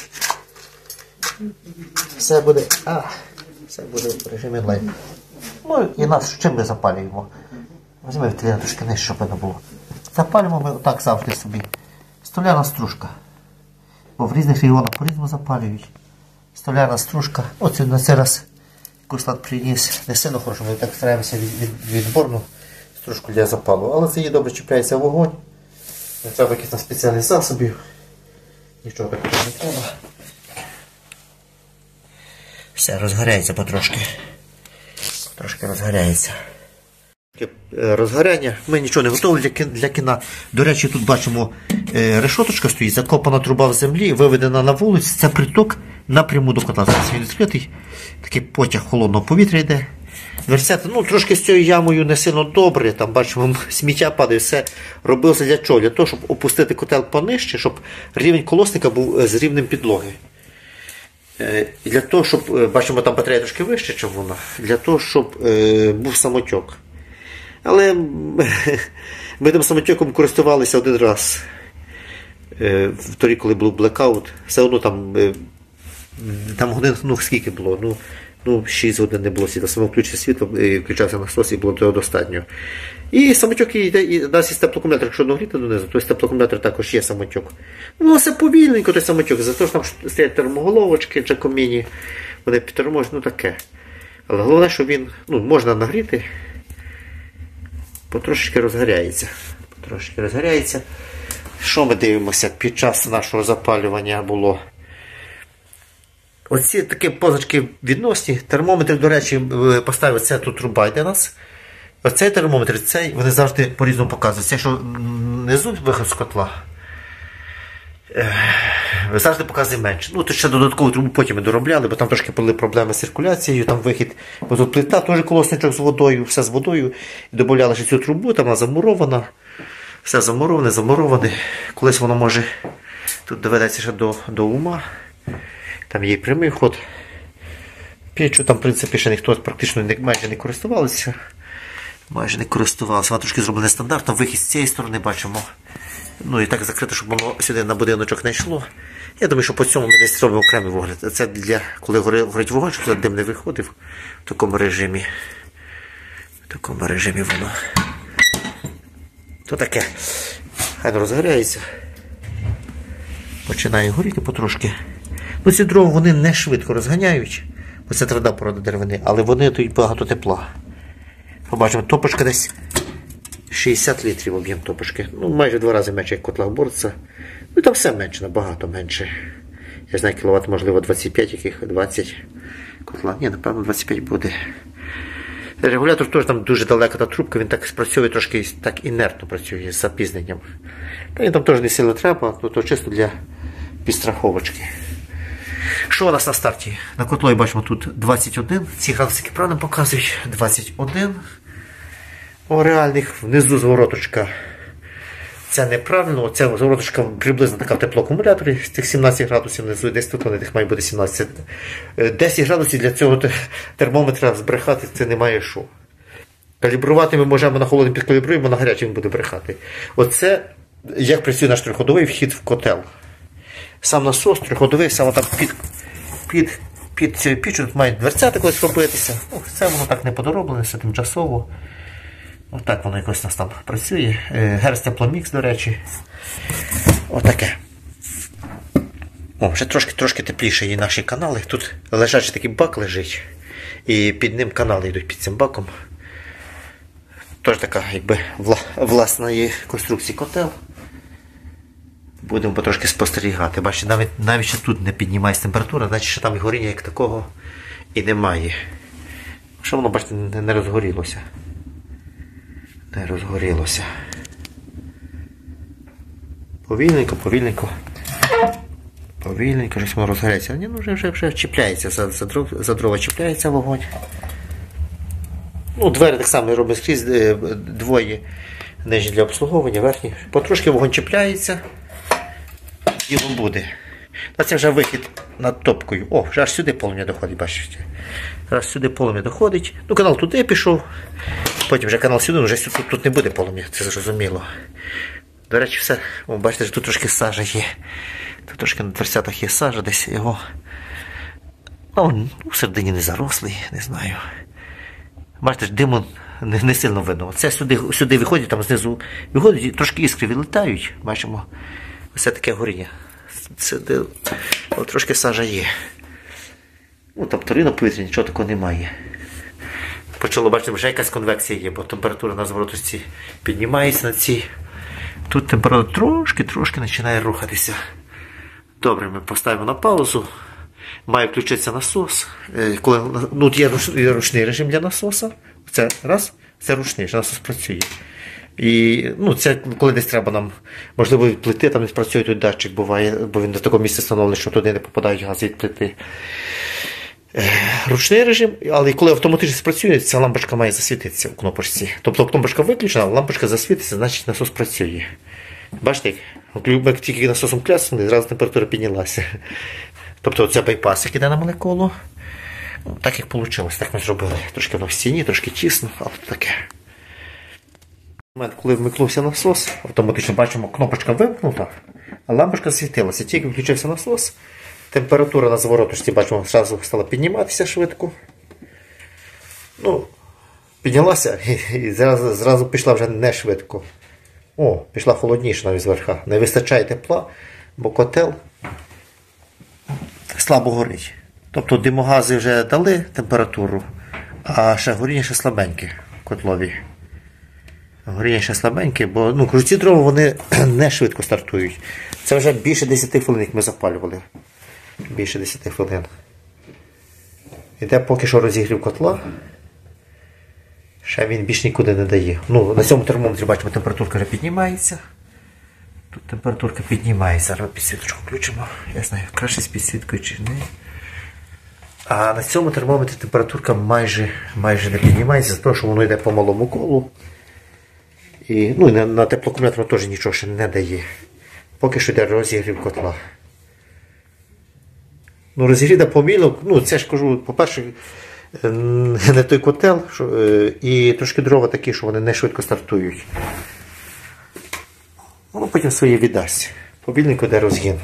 [SPEAKER 1] Все буде, а, все буде в режимі лайт. Ну і нас чим ми запалюємо? Візьми вітрина трошки нижче, щоб не було. Запалюємо ми отак завжди собі. Столяна стружка. Бо в різних регіонах по-різному запалюють. Столяна стружка. Оце на цей раз Куслан приніс. Не сильно хорошо, ми так стараємося від, від, відборну стружку для запалу. Але це її добре чіпляється в вогонь. Не треба якихось спеціальних засобів. Нічого такого не треба. Все, розгоряється потрошки. Трошки розгоряється. Розгоряння. Ми нічого не готували для, для кіна. До речі, тут бачимо е, решоточка стоїть, закопана труба в землі, виведена на вулицю. Це приток напряму до котла. Зараз він відкритий. Такий потяг холодного повітря йде. Дверцята, ну, трошки з цією ямою не сильно добре. Там бачимо, сміття падає. Все робилося для чого? Для того, щоб опустити котел понижче, щоб рівень колосника був з рівнем підлоги. І для того, щоб, бачимо, там батарея трошки вища, ніж вона, для того, щоб е, був самотьок. Але ми тим самотьоком користувалися один раз, е, в торі, коли був блекаут. Все одно там, е, там годин, ну скільки було, ну, ну шість годин не було світла. Саме включив світло, і включався насос, і було того достатньо. І самотьок йде, і у нас є теплоакумулятор, якщо нагріти донизу, то теплоакумулятор також є самотьок. Ну, все повільненько той самотьок, за те, що там стоять термоголовочки, джакоміні, вони підторможуть, ну таке. Але головне, що він, ну, можна нагріти, потрошечки розгоряється. Потрошечки розгоряється. Що ми дивимося під час нашого запалювання було? Оці такі позначки відносні. Термометр, до речі, поставив, це тут труба йде у нас. Оцей термометр, цей, вони завжди по-різному показують. Це, що внизу виход з котла, завжди показує менше. Ну, то ще додаткову трубу потім ми доробляли, бо там трошки були проблеми з циркуляцією, там вихід, бо тут плита, теж колосничок з водою, все з водою. І додавали ще цю трубу, там вона замурована, все замуроване, замуроване. Колись воно може, тут доведеться ще до, до ума, там є прямий ход. Печу там, в принципі, ще ніхто практично не, майже не користувалися. Майже не користувалися. Вона трошки зроблена стандартно. Вихід з цієї сторони бачимо. Ну і так закрито, щоб воно сюди на будиночок не йшло. Я думаю, що по цьому ми десь зробимо окремий вигляд. Це для, коли горить вогонь, щоб туди дим не виходив в такому режимі. В такому режимі воно. То таке. Хай розгоряється. Починає горіти потрошки. Ну ці дрова вони не швидко розганяють. Бо це тверда порода деревини. Але вони дають багато тепла. Побачимо, топочка десь шістдесят літрів об'єм топочки. Ну, майже два рази менше, як котла борця. Ну, там все менше, набагато менше. Я знаю, кіловат, можливо, двадцять п'ять, яких двадцять котла. Ні, напевно, двадцять п'ять буде. Регулятор теж там дуже далека та трубка, він так спрацьовує трошки так інертно працює, з запізненням. Та він там теж не сильно треба, ну, то чисто для підстраховочки. Що у нас на старті? На котлові бачимо тут двадцять один. Ці градусики правильно показують. двадцять один. О, реальних. Внизу звороточка. Це неправильно. Ця звороточка приблизно така в теплоакумуляторі. З тих сімнадцять градусів внизу. Десь тут вони має бути сімнадцять. десять градусів для цього термометра збрехати це немає що. Калібрувати ми можемо на холодним підкалібруємо, на гарячим буде брехати. Оце як працює наш трьохходовий вхід в котел. Сам насос трьохходовий, саме там під, під, під цією піччю, тут мають дверцята колись робитися. Ну, це воно так не подороблене, все тимчасово. Отак воно якось у нас там працює. Герц Тепломікс, до речі. Отаке. О, вже трошки, трошки тепліше є наші канали. Тут лежачий такий бак лежить. І під ним канали йдуть під цим баком. Тож така, якби, власної конструкції котел. Будемо потрошки спостерігати. Бачите, навіть, навіть що тут не піднімається температура, значить, що там і горіння як такого і немає. Що воно, бачите, не, не розгорілося. Не розгорілося. Повільненько, повільненько. Повільненько, щось воно розгоряється. Ні, ну вже, вже, вже чіпляється, за, за, дров, за дрова чіпляється вогонь. Ну, двері так само робимо скрізь, двоє нижні для обслуговування, верхні. Потрошки вогонь чіпляється. Діло буде. Це вже вихід над топкою. О, вже аж сюди полум'я доходить, бачите. Зараз сюди полум'я доходить. Ну, канал туди пішов, потім вже канал сюди, вже тут, тут не буде полум'я, це зрозуміло. До речі, все, о, бачите, що тут трошки сажа є. Тут трошки на дверцятах є сажа, десь його. Ну, всередині не зарослий, не знаю. Бачите, диму не, не сильно видно. Це сюди, сюди виходить, там знизу виходить, і трошки іскри відлітають. Бачимо, ось таке горіння. Це, де, о, трошки сажа є. Ну, там торина повітря, нічого такого немає. Почало, бачите, вже якась конвекція є, бо температура на зворотності піднімається на цій. Тут температура трошки-трошки починає рухатися. Добре, ми поставимо на паузу. Має включитися насос. Коли, ну, є ручний режим для насоса. Це раз, це ручний, що насос працює. І, ну, це коли десь треба нам, можливо, від плити, там не спрацює той датчик, буває, бо він до такого місця встановлений, що туди не попадають гази від плити. Ручний режим, але коли автоматично спрацює, ця лампочка має засвітитися в кнопочці. Тобто кнопочка виключена, а лампочка засвітиться, значить насос працює. Бачите, як тільки насосом кляснули, зразу температура піднялася. Тобто це байпасик іде на молекулу. Так як вийшло, так ми зробили. Трошки воно в стіні, трошки тісно, але таке. В момент, коли вмикнувся насос, автоматично бачимо, кнопочка вимкнута, а лампочка світилася. Тільки включився насос, температура на зворотності, бачимо, одразу стала підніматися швидко. Ну, піднялася і, і зразу, зразу пішла вже не швидко. О, пішла холодніше навіть зверха. Не вистачає тепла, бо котел слабо горить. Тобто димогази вже дали температуру, а ще горіння ще слабеньке в котлові. Горіння ще слабеньке, бо ну, крутці дрова вони не швидко стартують. Це вже більше десяти хвилин, як ми запалювали. Більше десяти хвилин. Іде поки що розігрів котла. Ще він більш нікуди не дає. Ну, на цьому термометрі бачимо, температурка вже піднімається. Тут температурка піднімається. Зараз підсвіточку включимо. Я знаю, краще з підсвіткою чи не. А на цьому термометрі температурка майже, майже не піднімається, тому що воно йде по малому колу. І, ну, і на, на теплоакумулятор теж нічого ще не дає. Поки що йде розігрів котла. Ну, розігріда поміло, ну, це ж кажу, по-перше, не той котел, що, і трошки дрова такі, що вони не швидко стартують. Воно потім своє віддасть. Повільненько йде розгін.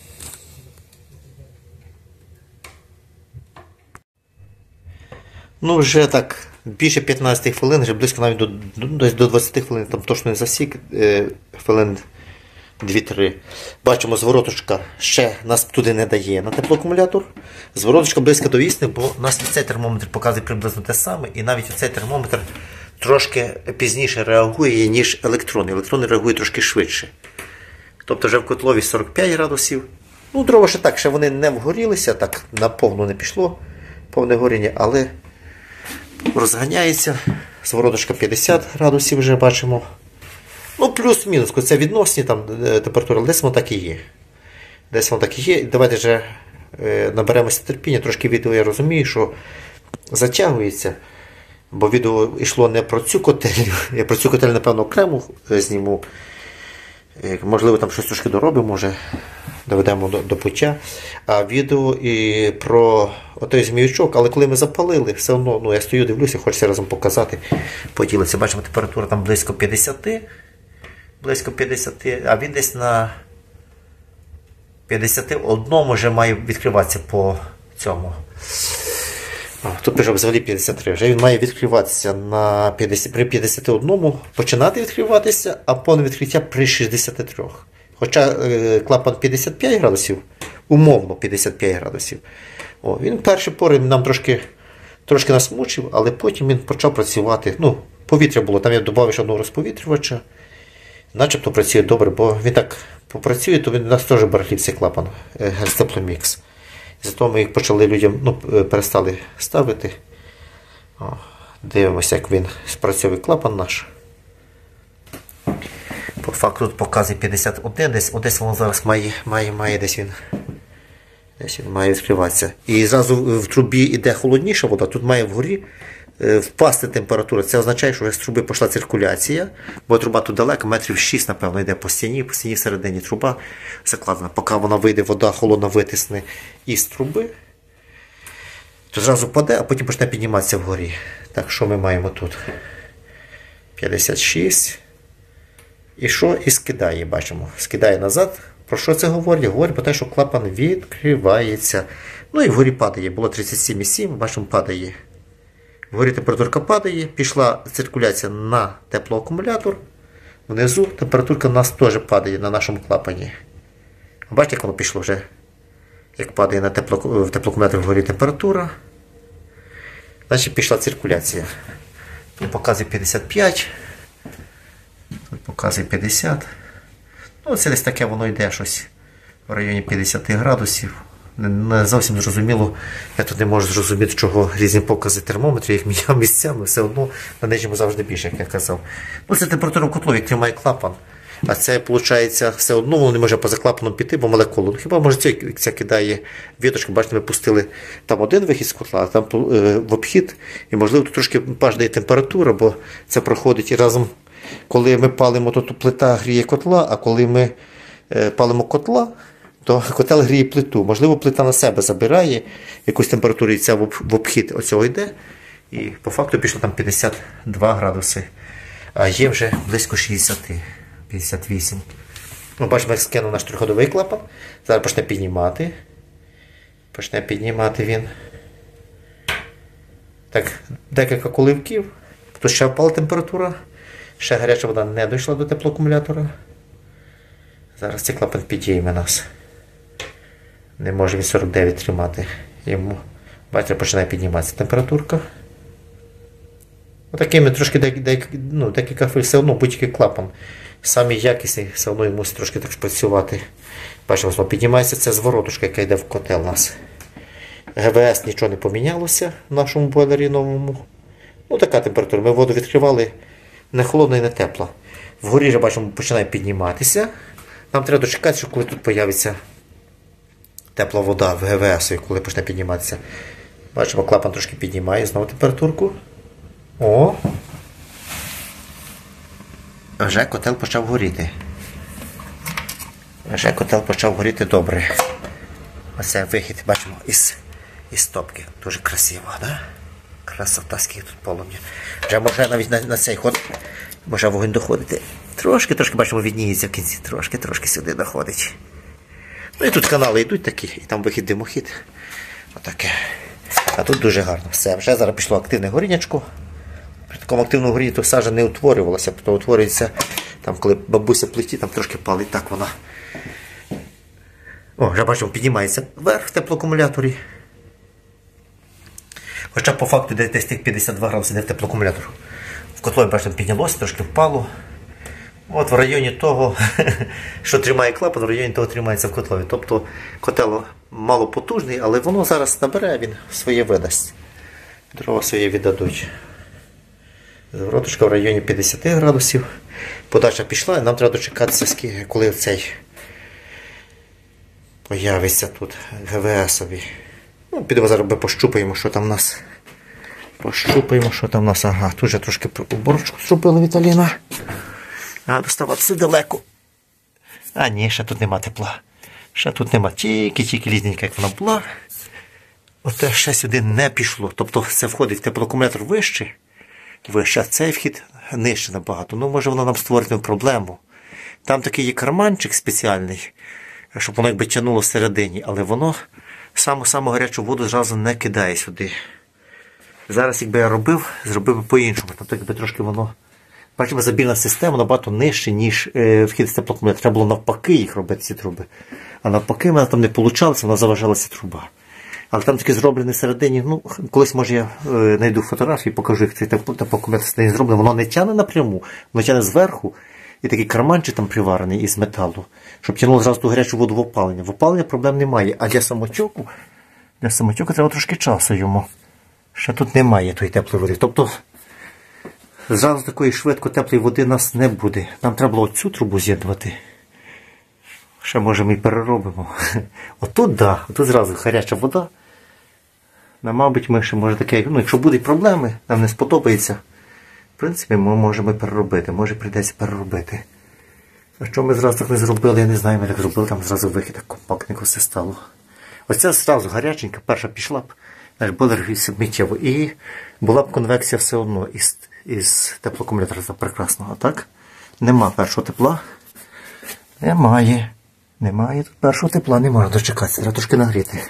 [SPEAKER 1] Ну, вже так, більше п'ятнадцяти хвилин, вже близько навіть до, до, до двадцяти хвилин, там точно не засік, е, хвилин дві-три. Бачимо, звороточка ще нас туди не дає на теплоакумулятор. Звороточка близько до вісни, бо у нас і цей термометр показує приблизно те саме, і навіть цей термометр трошки пізніше реагує, ніж електрони. Електрони реагують трошки швидше. Тобто вже в котлові сорок п'ять градусів. Ну, дрова ще так, ще вони не вгорілися, так наповну не пішло, повне горіння, але розганяється. Звороточка п'ятдесят градусів вже бачимо. Ну, плюс-мінус, це відносні там температури, десь воно так і є. Десь воно так і є. Давайте вже е, наберемося терпіння. Трошки відео я розумію, що затягується. Бо відео йшло не про цю котельню. Я про цю котельню, напевно, окремо зніму. Е, можливо, там щось трошки доробимо, може доведемо до, до пуття. А відео і про отой зміючок, але коли ми запалили, все одно, ну, я стою, дивлюся, хочеться разом показати, поділитися. Бачимо, температура там близько п'ятдесят. Близько п'ятдесят, а він десь на п'ятдесят один вже має відкриватися по цьому. Тут пише взагалі п'ятдесят три. Вже він має відкриватися на п'ятдесят, при п'ятдесят один, починати відкриватися, а повне відкриття при шістдесят три. Хоча е, клапан п'ятдесят п'ять градусів, умовно п'ятдесят п'ять градусів. О, він перші пори нам трошки, трошки нас мучив, але потім він почав працювати. Ну, повітря було, там я додав ще одного розповітрювача. Начебто працює добре, бо він так попрацює, то він у нас теж барахлів цей клапан Герстепломікс. Зато ми їх почали людям, ну, перестали ставити. О, дивимося, як він спрацьовує клапан наш. По факту тут показує п'ятдесят один, десь, десь воно зараз має, має, має десь він. Десь він має відкриватися. І зразу в трубі йде холодніша вода, тут має вгорі впасти температура. Це означає, що з труби пішла циркуляція, бо труба тут далеко, метрів шість, напевно, йде по стіні, по стіні всередині труба закладена. Поки вона вийде, вода холодно витисне із труби, то зразу паде, а потім почне підніматися вгорі. Так, що ми маємо тут? п'ятдесят шість. І що? І скидає, бачимо. Скидає назад. Про що це говорить? Говорить про те, що клапан відкривається. Ну і вгорі падає. Було тридцять сім і сім, бачимо, падає. Вгорі температурка падає, пішла циркуляція на теплоакумулятор. Внизу температурка у нас теж падає на нашому клапані. Бачите, як воно пішло вже? Як падає на тепло, в теплоакумулятор вгорі температура. Значить пішла циркуляція. Тут показує п'ятдесят п'ять. Тут показує п'ятдесят. Ну, це десь таке воно йде щось в районі п'ятдесят градусів. Не, не зовсім зрозуміло. Я тут не можу зрозуміти, чого різні покази термометрів, їх міняв місцями, все одно на нижньому завжди більше, як я казав. Ну, це температура в котлові, як тримає клапан. А це, виходить, все одно воно не може поза клапаном піти, бо мале коло. Ну, хіба може це, це кидає віточку, бачите, ми пустили там один вихід з котла, а там е, в обхід. І, можливо, тут трошки падає температура, бо це проходить і разом, коли ми палимо, то тут плита гріє котла, а коли ми е, палимо котла, то котел гріє плиту. Можливо, плита на себе забирає якусь температуру, і це в обхід оцього йде. І по факту пішло там п'ятдесят два градуси. А є вже близько шістдесят. п'ятдесят вісім. Ну, бачимо, як скинув наш триходовий клапан. Зараз почне піднімати. Почне піднімати він. Так, декілька коливків. Тут ще впала температура. Ще гаряча вода не дійшла до теплоакумулятора. Зараз цей клапан підійме нас. Не може він сорок дев'ять тримати. Йому, бачите, починає підніматися температурка. Отакими трошки декілька, ну, декілька хвилин, все одно будь-який клапан. Самі якісні, все одно йому мусить трошки так спрацювати. Бачимо, знову піднімається, це зворотушка, яка йде в котел у нас. ГВС нічого не помінялося в нашому бойлері новому. Ну, така температура. Ми воду відкривали не холодна і не тепла. Вгорі вже, бачимо, починає підніматися. Нам треба дочекати, що коли тут з'явиться тепла вода в ГВС, коли почне підніматися. Бачимо, клапан трошки піднімає знову температурку. О! Вже котел почав горіти. Вже котел почав горіти добре. Оце вихід, бачимо, із, із топки. Дуже красиво, да? Красота, скільки тут полум'я. Вже може навіть на, на цей ход може вогонь доходити. Трошки, трошки, бачимо, відніється в кінці. Трошки, трошки сюди доходить. Ну і тут канали йдуть такі, і там вихід димохід. Отаке. А тут дуже гарно. Все, вже зараз пішло активне горіннячко. При такому активному горінні то сажа не утворювалася, то утворюється, там, коли бабуся плиті, там трошки палить, так вона. О, вже бачимо, піднімається вверх в теплоакумуляторі. Хоча по факту десь тих п'ятдесят два градуси йде в теплоакумулятор. В котлові, бачимо, піднялося, трошки впало. От в районі того, що тримає клапан, в районі того тримається в котлові. Тобто котел мало потужний, але воно зараз набере, він своє видасть. Дрова своє віддадуть. Зворотушка в районі п'ятдесят градусів. Подача пішла, і нам треба дочекатися, коли цей появиться тут ГВСові. Ну, підемо зараз пощупаємо, що там в нас. Пощупаємо, що там в нас. Ага, тут вже трошки борочку зробили Віталіна. А, доставатися далеко. А ні, ще тут нема тепла. Ще тут нема. Тільки-тільки лізненька, як вона була. Оте ще сюди не пішло. Тобто це входить в теплоакумулятор вище. Вище, а цей вхід нижче набагато. Ну, може воно нам створить проблему. Там такий є карманчик спеціальний, щоб воно якби тягнуло всередині, але воно саму-саму гарячу воду зразу не кидає сюди. Зараз, якби я робив, зробив би по-іншому. Тобто, якби трошки воно... Бачимо, забірна система набагато нижче, ніж е, вхід з теплоакумулятора. Треба було навпаки їх робити, ці труби. А навпаки, в мене там не вийшло, вона заважалася труба. Але там таки зроблені всередині, ну, колись, може, я е, знайду фотографії, покажу, як цей теплоакумулятор всередині зроблено. Воно не тягне напряму, воно тягне зверху. І такий карманчик там приварений із металу, щоб тягнуло зразу ту гарячу воду в опалення. В опалення проблем немає, а для самотьоку, для самотьоку треба трошки часу йому. Ще тут немає тої теплої води. Тобто, зразу такої швидко теплої води у нас не буде. Нам треба було цю трубу з'єднувати. Ще, може, ми і переробимо. Отут, да, отут зразу гаряча вода. Ну, мабуть, ми ще, може, таке, ну, якщо будуть проблеми, нам не сподобається, в принципі, ми можемо переробити. Може, прийдеться переробити. А що ми зразу так не зробили, я не знаю, ми так зробили, там зразу вихід, так компактненько все стало. Оця зразу гаряченька, перша пішла б, Наш бойлер грівся миттєво. І була б конвекція все одно із, із теплоакумулятора. Це прекрасно. А так? Нема першого тепла. Немає. Немає тут першого тепла, не можна дочекатися. Треба трошки нагріти.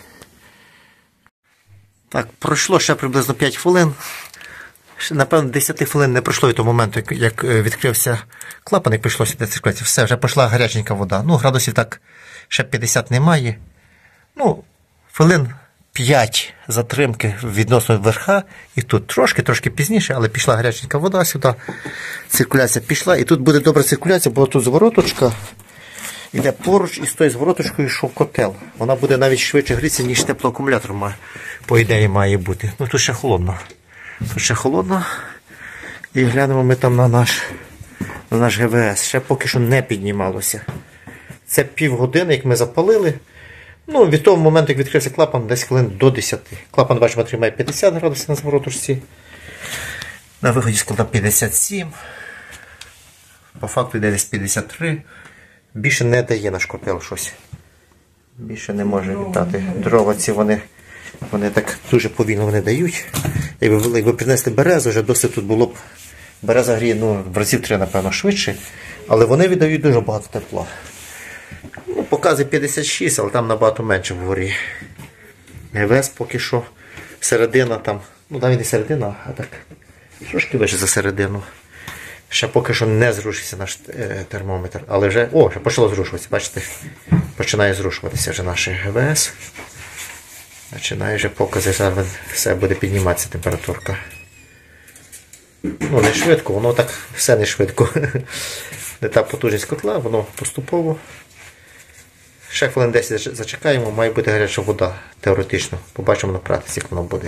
[SPEAKER 1] Так, пройшло ще приблизно п'ять хвилин. Напевно, десять хвилин не пройшло від того моменту, як відкрився клапан і пішло сюди циркуляція. Все, вже пішла гаряченька вода. Ну, градусів так ще п'ятдесят немає. Ну, хвилин п'ять затримки відносно верха. І тут трошки-трошки пізніше, але пішла гаряченька вода сюди. Циркуляція пішла. І тут буде добра циркуляція, бо тут звороточка йде поруч і з тою звороточкою йшов котел. Вона буде навіть швидше грітися, ніж теплоакумулятор, по ідеї, має бути. Ну, тут ще холодно. Тут ще холодно. І глянемо ми там на наш, на наш ГВС. Ще поки що не піднімалося. Це півгодини, як ми запалили. Ну, від того моменту, як відкрився клапан, десь хвилин до десяти. Клапан, бачимо, тримає п'ятдесят градусів на звороточці. На виході складав п'ятдесят сім. По факту йде десь п'ятдесят три. Більше не дає наш котел щось. Більше не може літати. Дрова ці вони, вони так дуже повільно вони дають. Якби, якби принесли березу, вже досить тут було б. Береза гріє, ну, в разів три, напевно, швидше. Але вони віддають дуже багато тепла. Ну, показує п'ятдесят шість, але там набагато менше вгорі. ГВС поки що. Середина там, ну навіть не середина, а так трошки вище за середину. Ще поки що не зрушився наш е, термометр, але вже, о, вже почало зрушуватися, бачите, починає зрушуватися вже наш ГВС. Починає вже покази, зараз все буде підніматися температурка. Ну, не швидко, воно так все не швидко. Не та потужність котла, воно поступово. Ще хвилин десять зачекаємо, має бути гаряча вода, теоретично. Побачимо на практиці, як воно буде.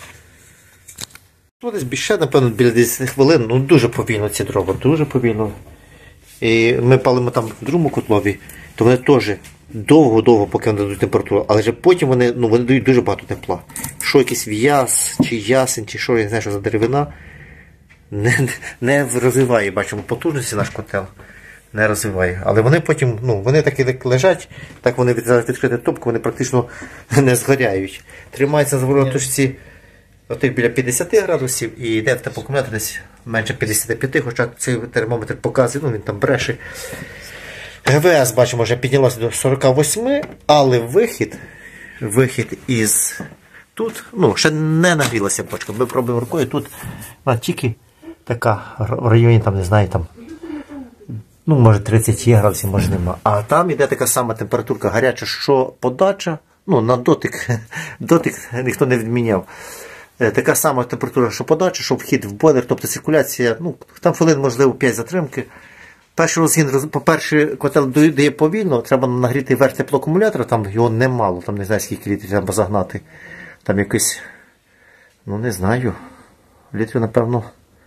[SPEAKER 1] Ну, десь більше, напевно, біля десять хвилин, ну дуже повільно ці дрова, дуже повільно. І ми палимо там в другому котлові, то вони теж довго-довго, поки вони дадуть температуру, але вже потім вони, ну, вони дають дуже багато тепла. Що якийсь в'яз, чи ясень, чи що, я не знаю, що за деревина, не, не розвиває, бачимо, потужності наш котел. Не розвиває. Але вони потім, ну, вони так і лежать, так вони відкрити топку, вони практично не згоряють. Тримаються на звороточці отих біля п'ятдесят градусів і йде в теплоакумулятор десь менше п'ятдесят п'ять, хоча цей термометр показує, ну він там бреше. ГВС, бачимо, вже піднялося до сорок вісім, але вихід, вихід із тут, ну, ще не нагрілася бочка. Ми пробуємо рукою, тут вона тільки така в районі, там, не знаю, там, ну, може тридцять градусів, може нема. А там йде така сама температурка гаряча, що подача, ну, на дотик, дотик ніхто не відміняв. Така сама температура, що подача, що вхід в бойлер, тобто циркуляція, ну, там хвилин, можливо, п'ять затримки. Перший розгін, по-перше, котел дає повільно, треба нагріти верх теплоакумулятора, там його немало, там не знаю, скільки літрів треба загнати. Там якийсь, ну, не знаю, літрів, напевно,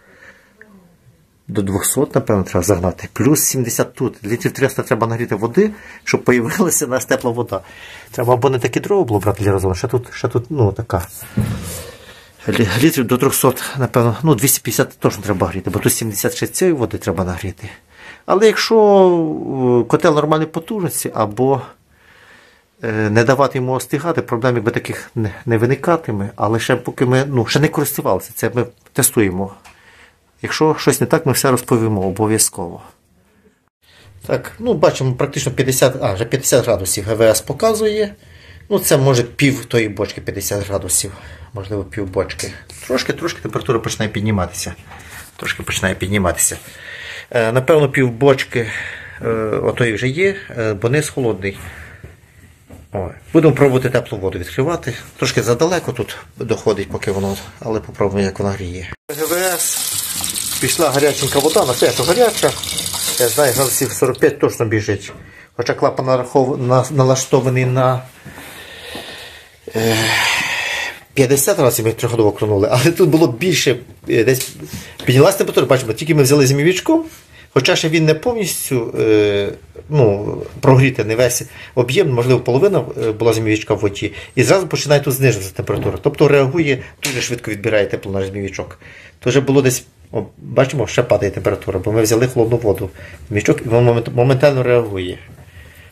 [SPEAKER 1] до двохсот, напевно, треба загнати. Плюс сімдесят тут. Літрів триста треба нагріти води, щоб появилася у нас тепла вода. Треба або не такі дрова було брати для розуму, ще тут, ще тут, ну, така. Літрів до трьохсот, напевно, ну, двісті п'ятдесят точно треба гріти, бо тут сімдесят шість цієї води треба нагріти. Але якщо котел нормальної потужності, або не давати йому остигати, проблем якби таких не, не виникатиме, але ще поки ми, ну, ще не користувалися, це ми тестуємо. Якщо щось не так, ми все розповімо обов'язково. Так, ну, бачимо, практично п'ятдесят, а, вже п'ятдесят градусів ГВС показує. Ну, це може пів тої бочки п'ятдесят градусів, можливо, пів бочки. Трошки, трошки температура починає підніматися. Трошки починає підніматися. Е, напевно, пів бочки е, отої вже є, е, бо низ холодний. Ой. Будемо пробувати теплу воду відкривати. Трошки задалеко тут доходить, поки воно, але попробуємо, як вона гріє. ГВС, пішла гаряченька вода, на те, що гаряча. Я знаю, градусів сорок п'ять точно біжить. Хоча клапан налаштований на п'ятдесят разів ми триходово крунули, але тут було більше, десь піднялася температура, бачимо, тільки ми взяли змійовичком, хоча ще він не повністю ну, прогріти, не весь об'єм, можливо, половина була змійовичка в воді, і зразу починає тут знижуватися температура. Тобто реагує, дуже швидко відбирає тепло наш змійовичок. То вже було десь, о, бачимо, ще падає температура, бо ми взяли холодну воду в змійовичок, і він моментально реагує.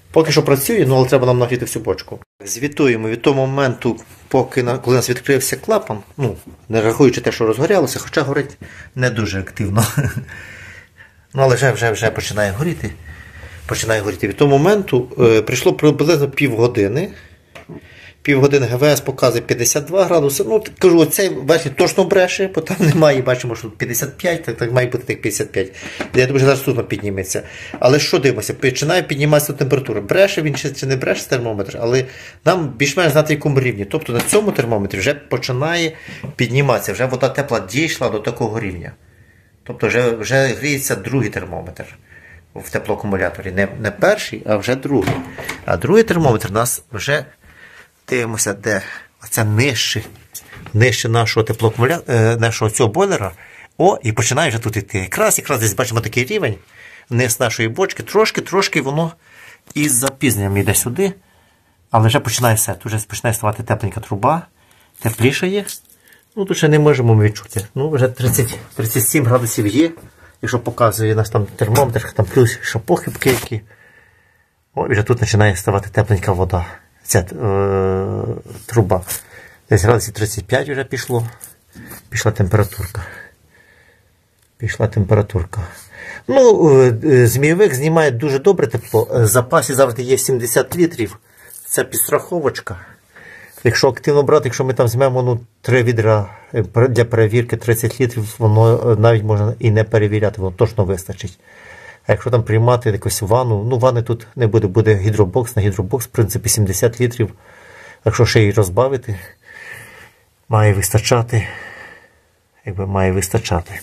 [SPEAKER 1] Поки що працює, ну, але треба нам нагріти всю бочку. Звітуємо від того моменту, поки на, коли у нас відкрився клапан, ну, не рахуючи те, що розгорялося, хоча горить не дуже активно. Ну, але вже, вже, вже починає горіти. Починає горіти. Від того моменту е, прийшло приблизно півгодини. Півгодини ГВС показує п'ятдесят два градуси. Ну, кажу, оцей, бачите, точно бреше, бо там немає, бачимо, що п'ятдесят п'ять, так, так має бути тих п'ятдесят п'ять. Я думаю, що зараз тут підніметься. Але що дивимося? Починає підніматися температура. Бреше він чи, чи не бреше термометр, але нам більш-менш знати, якому рівні. Тобто на цьому термометрі вже починає підніматися, вже вода тепла дійшла до такого рівня. Тобто вже, вже гріється другий термометр в теплоакумуляторі. Не, не перший, а вже другий. А другий термометр у нас вже... Дивимося, де оце нижче, нижче нашого теплоакумулятора, нашого цього бойлера. О, і починає вже тут йти. Якраз, якраз десь бачимо такий рівень, низ нашої бочки. Трошки, трошки воно із запізненням йде сюди. Але вже починає все. Тут вже починає ставати тепленька труба, теплішає. Ну, тут ще не можемо відчути. Ну, вже тридцять, тридцять сім градусів є. Якщо показує наш там термометр, там плюс ще похибки які. О, і вже тут починає ставати тепленька вода. Ця е, труба. Десь градусів тридцять п'ять вже пішло. Пішла температурка. Пішла температурка. Ну, е, змійовик знімає дуже добре тепло. В запасі завжди є сімдесят літрів. Це підстраховочка. Якщо активно брати, якщо ми там візьмемо ну, три відра для перевірки тридцять літрів, воно навіть можна і не перевіряти, воно точно вистачить. А якщо там приймати якусь ванну, ну ванни тут не буде, буде гідробокс, на гідробокс, в принципі, сімдесят літрів. Якщо ще її розбавити, має вистачати, якби має вистачати.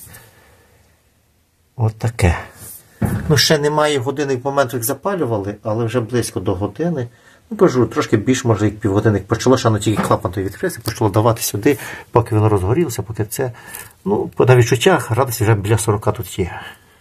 [SPEAKER 1] От таке. Ну, ще немає години в моменту, як запалювали, але вже близько до години. Ну, кажу, трошки більше, може, як півгодини. Почало, ще, ну, тільки клапан той відкрився, почало давати сюди, поки воно розгорілося, поки це, ну, на відчуттях, градусів вже біля сорока тут є.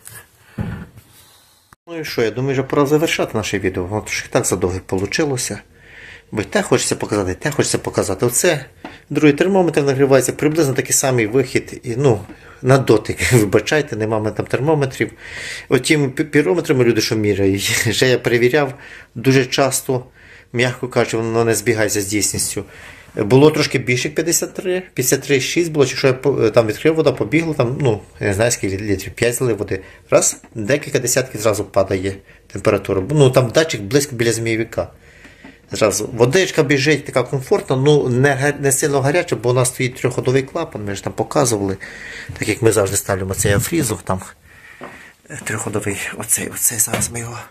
[SPEAKER 1] Ну і що, я думаю, вже пора завершати наше відео. Воно трошки так задовго вийшло. Бо й те хочеться показати, те хочеться показати. Оце другий термометр нагрівається, приблизно такий самий вихід, і, ну, на дотик, вибачайте, немає там термометрів. Отім пірометрами люди, що міряють, вже я перевіряв дуже часто, м'яко кажучи, воно не збігається з дійсністю. Було трошки більше п'ятдесят три, п'ятдесят три шість було, якщо я там відкрив, вода побігла, там, ну, я не знаю скільки літрів, п'ять залив води. Раз, декілька десятків зразу падає температура. Ну, там датчик близько біля змійовика. Зразу. Водичка біжить така комфортна, ну не, не сильно гаряча, бо у нас стоїть трьохходовий клапан, ми ж там показували, так як ми завжди ставимо цей афрізов, там трьохходовий, оцей, оцей, зараз ми його,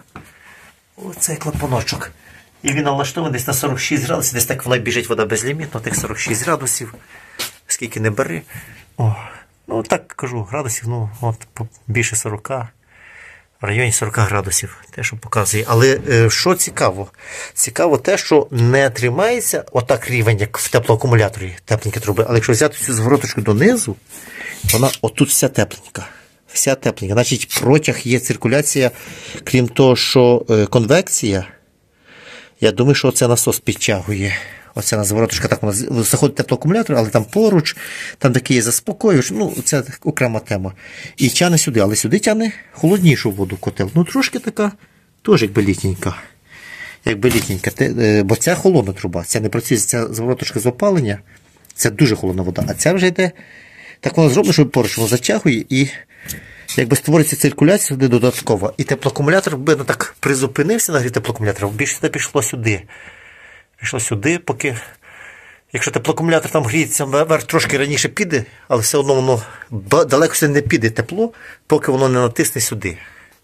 [SPEAKER 1] оцей клапаночок. І він налаштований десь на сорок шість градусів, десь так вона біжить вода безлімітно, тих сорок шість градусів, скільки не бери. О, ну так кажу, градусів, ну от більше сорока. В районі сорока градусів, те, що показує. Але е, що цікаво? Цікаво те, що не тримається отак рівень, як в теплоакумуляторі, тепленькі труби. Але якщо взяти цю звороточку донизу, вона отут вся тепленька. Вся тепленька. Значить, протяг є циркуляція, крім того, що е, конвекція. Я думаю, що оце насос підтягує. Оця на звороточка, так вона заходить теплоакумулятор, але там поруч, там такий заспокоювач, ну, це окрема тема. І тягне сюди, але сюди тягне холоднішу воду в котел. Ну, трошки така, теж якби літненька. Якби літненька. Бо ця холодна труба, ця не працює, ця звороточка з опалення, це дуже холодна вода. А ця вже йде, так вона зроблена, що поруч воно затягує і якби створюється циркуляція сюди додаткова. І теплоакумулятор би ну, так призупинився на грі теплоакумулятора, більше це пішло сюди. Пішло сюди, поки, якщо теплоакумулятор там гріється, вверх трошки раніше піде, але все одно воно далеко сюди не піде тепло, поки воно не натисне сюди.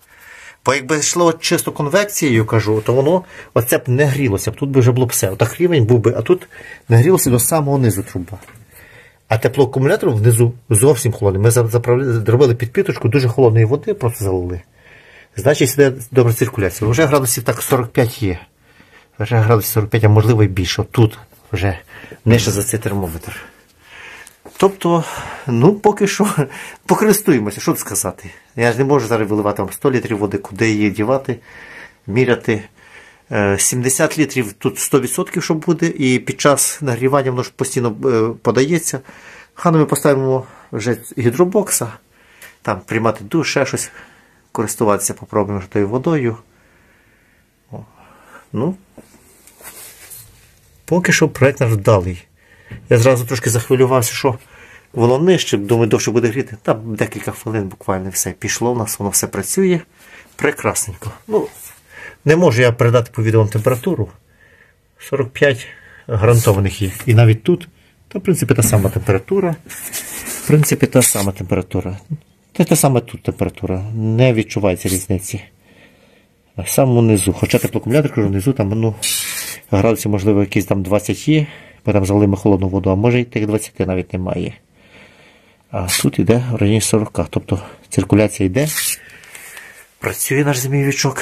[SPEAKER 1] Бо якби йшло чисто конвекцією, кажу, то воно оце б не грілося, тут би вже було б все. Отак рівень був би, а тут не грілося до самого низу труба. А теплоакумулятор внизу зовсім холодний. Ми зробили підпіточку дуже холодної води, просто залили. Значить, сюди добра циркуляція. Вже градусів так сорок п'ять є. Вже градусів сорок п'ять, а можливо і більше. Тут вже нижче за цей термометр. Тобто, ну, поки що, покористуємося, що сказати. Я ж не можу зараз виливати вам сто літрів води, куди її дівати, міряти. сімдесят літрів тут сто відсотків, що буде, і під час нагрівання воно ж постійно подається. Хай ми поставимо вже гідробокса, там приймати душ, ще щось, користуватися, попробуємо тою водою. О, Ну, поки що проєкт наш вдалий. Я зразу трошки захвилювався, що воно нижче, думаю, довше буде гріти. Там декілька хвилин буквально все пішло, у нас воно все працює. Прекрасненько. Ну, не можу я передати по відео температуру. сорок п'ять гарантованих є. І навіть тут, то в принципі та сама температура. В принципі, та сама температура. Та та сама тут температура. Не відчувається різниці. В самому низу. Хоча теплоакумулятор, кажу, внизу там, ну, градусів, можливо, якісь там двадцять є. Ми там залимо холодну воду, а може і тих двадцяти навіть немає. А тут йде в районі сорок. Тобто циркуляція йде. Працює наш змійовичок.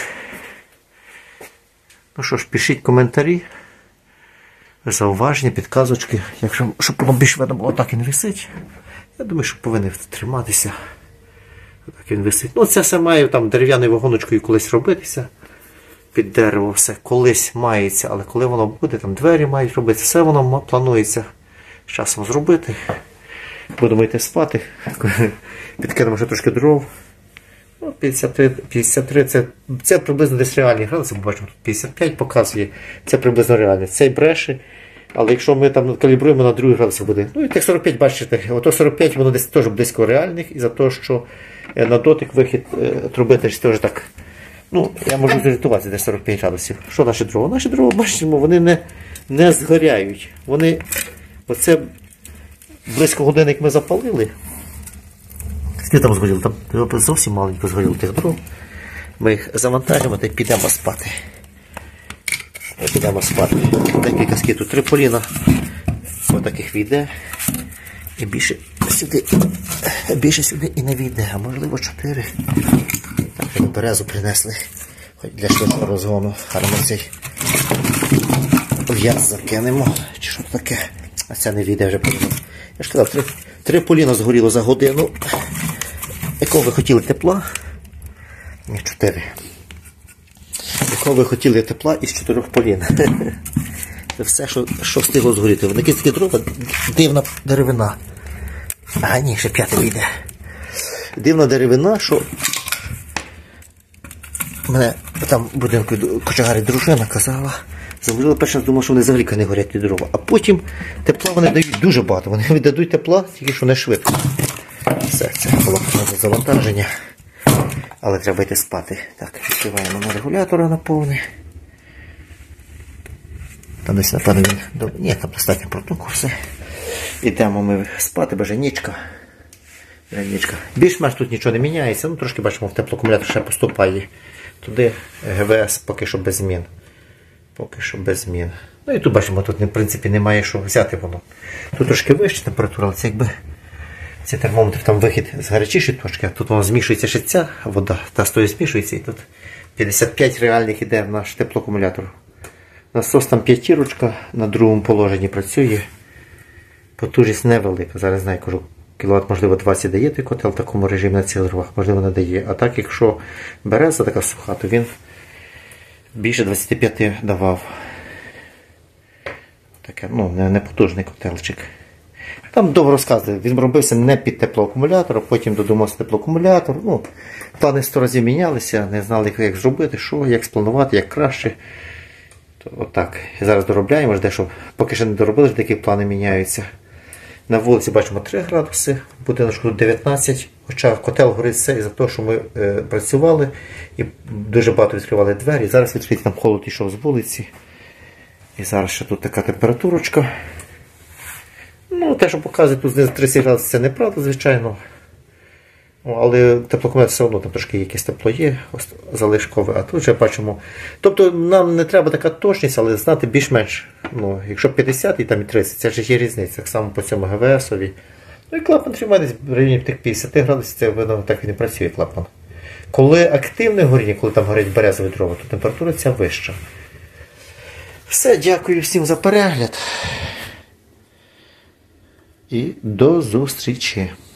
[SPEAKER 1] Ну що ж, пишіть коментарі, зауваження, підказочки. Якщо, щоб воно більш видно було, так і не висить. Я думаю, що повинен триматися. Так він висить. Ну, це все має там дерев'яною вагоночкою колись робитися. Під дерево все колись мається, але коли воно буде, там двері мають робити, все воно планується з часом зробити. Будемо йти спати. Підкинемо ще трошки дров. Ну, п'ятдесят три, п'ятдесят три це, це приблизно десь реальні градуси, ми бачимо, тут п'ятдесят п'ять показує, це приблизно реальне. Цей бреше, але якщо ми там калібруємо, на другий градус буде. Ну і тих сорок п'ять, бачите, ото сорок п'ять, воно десь теж близько реальних, і за те, що на дотик вихід труби теж теж так, ну, я можу зорієнтуватися, десь сорок п'ять градусів. Що наші дрова? Наші дрова, бачимо, вони не, не згоряють. Вони, оце близько години, як ми запалили, скільки там згоріло? Там зовсім маленько згоріло тих дров. Ми їх завантажимо та й підемо спати. Підемо спати. Декілька скид, тут три поліна. Ось таких війде. І більше сюди, більше сюди і не війде, а можливо чотири. Так, березу принесли. Хоч для швидкого розгону. Гарно цей в'яз закинемо. Чи що таке? А це не війде вже поліна. Я ж казав, три, три поліна згоріло за годину. Якого ви хотіли тепла? Ні, чотири. Якого ви хотіли тепла із чотирьох полін. Це все, що, що встигло згоріти. Вони такі дрова, дивна деревина. А ні, ще п'яте вийде. Дивна деревина, що мене там в будинку кочегарить дружина казала, замовила перший раз, думав, що вони взагалі не горять ті дрова. А потім тепла вони дають дуже багато. Вони віддадуть тепла, тільки що не швидко. Все, це було завантаження. Але треба йти спати. Так, відкриваємо на регулятора на повний. Там десь, напевно, він... Ні, там достатньо протоку, все. Йдемо ми спати, бо вже нічка. Нічка. Більш-менш тут нічого не міняється. Ну, трошки бачимо, в теплоакумулятор ще поступає. Туди ГВС поки що без змін. Поки що без змін. Ну і тут бачимо, тут в принципі немає що взяти воно. Тут трошки вища температура, але це якби... Цей термометр, там вихід з гарячішої точки, а тут воно змішується ще ця вода, та з тою змішується, і тут п'ятдесят п'ять реальних іде в наш теплоакумулятор. Насос там п'ятірочка, на другому положенні працює. Потужність невелика, зараз знаю, кажу, кіловат, можливо, двадцять дає той котел в такому режимі на цих дровах, можливо, не дає. А так, якщо береза така суха, то він більше двадцять п'ять давав. Таке, ну, не потужний котелчик. Там довго розказує, він робився не під теплоакумулятор, а потім додумався теплоакумулятор. Ну, плани сто разів мінялися, не знали, як зробити, що, як спланувати, як краще. То, отак. І зараз доробляємо, жде, що поки ще не доробили, такі плани міняються. На вулиці бачимо три градуси, в будиночку дев'ятнадцять, хоча котел горить все із-за того, що ми е, працювали і дуже багато відкривали двері. Зараз відкрити, там холод йшов з вулиці. І зараз ще тут така температурочка. Ну, те, що показує тут знизу тридцять градусів, це неправда, звичайно. Але теплоакумулятор все одно там трошки якесь тепло є, залишкове, а тут вже бачимо. Тобто нам не треба така точність, але знати більш-менш, ну, якщо п'ятдесят і там і тридцять, це ж є різниця, так само по цьому ГВСові. Ну і клапан тримає десь в районі тих п'ятдесят градусів, це видно, так і не працює клапан. Коли активне горіння, коли там горять березові дрова, то температура ця вища. Все, дякую всім за перегляд. І до зустрічі!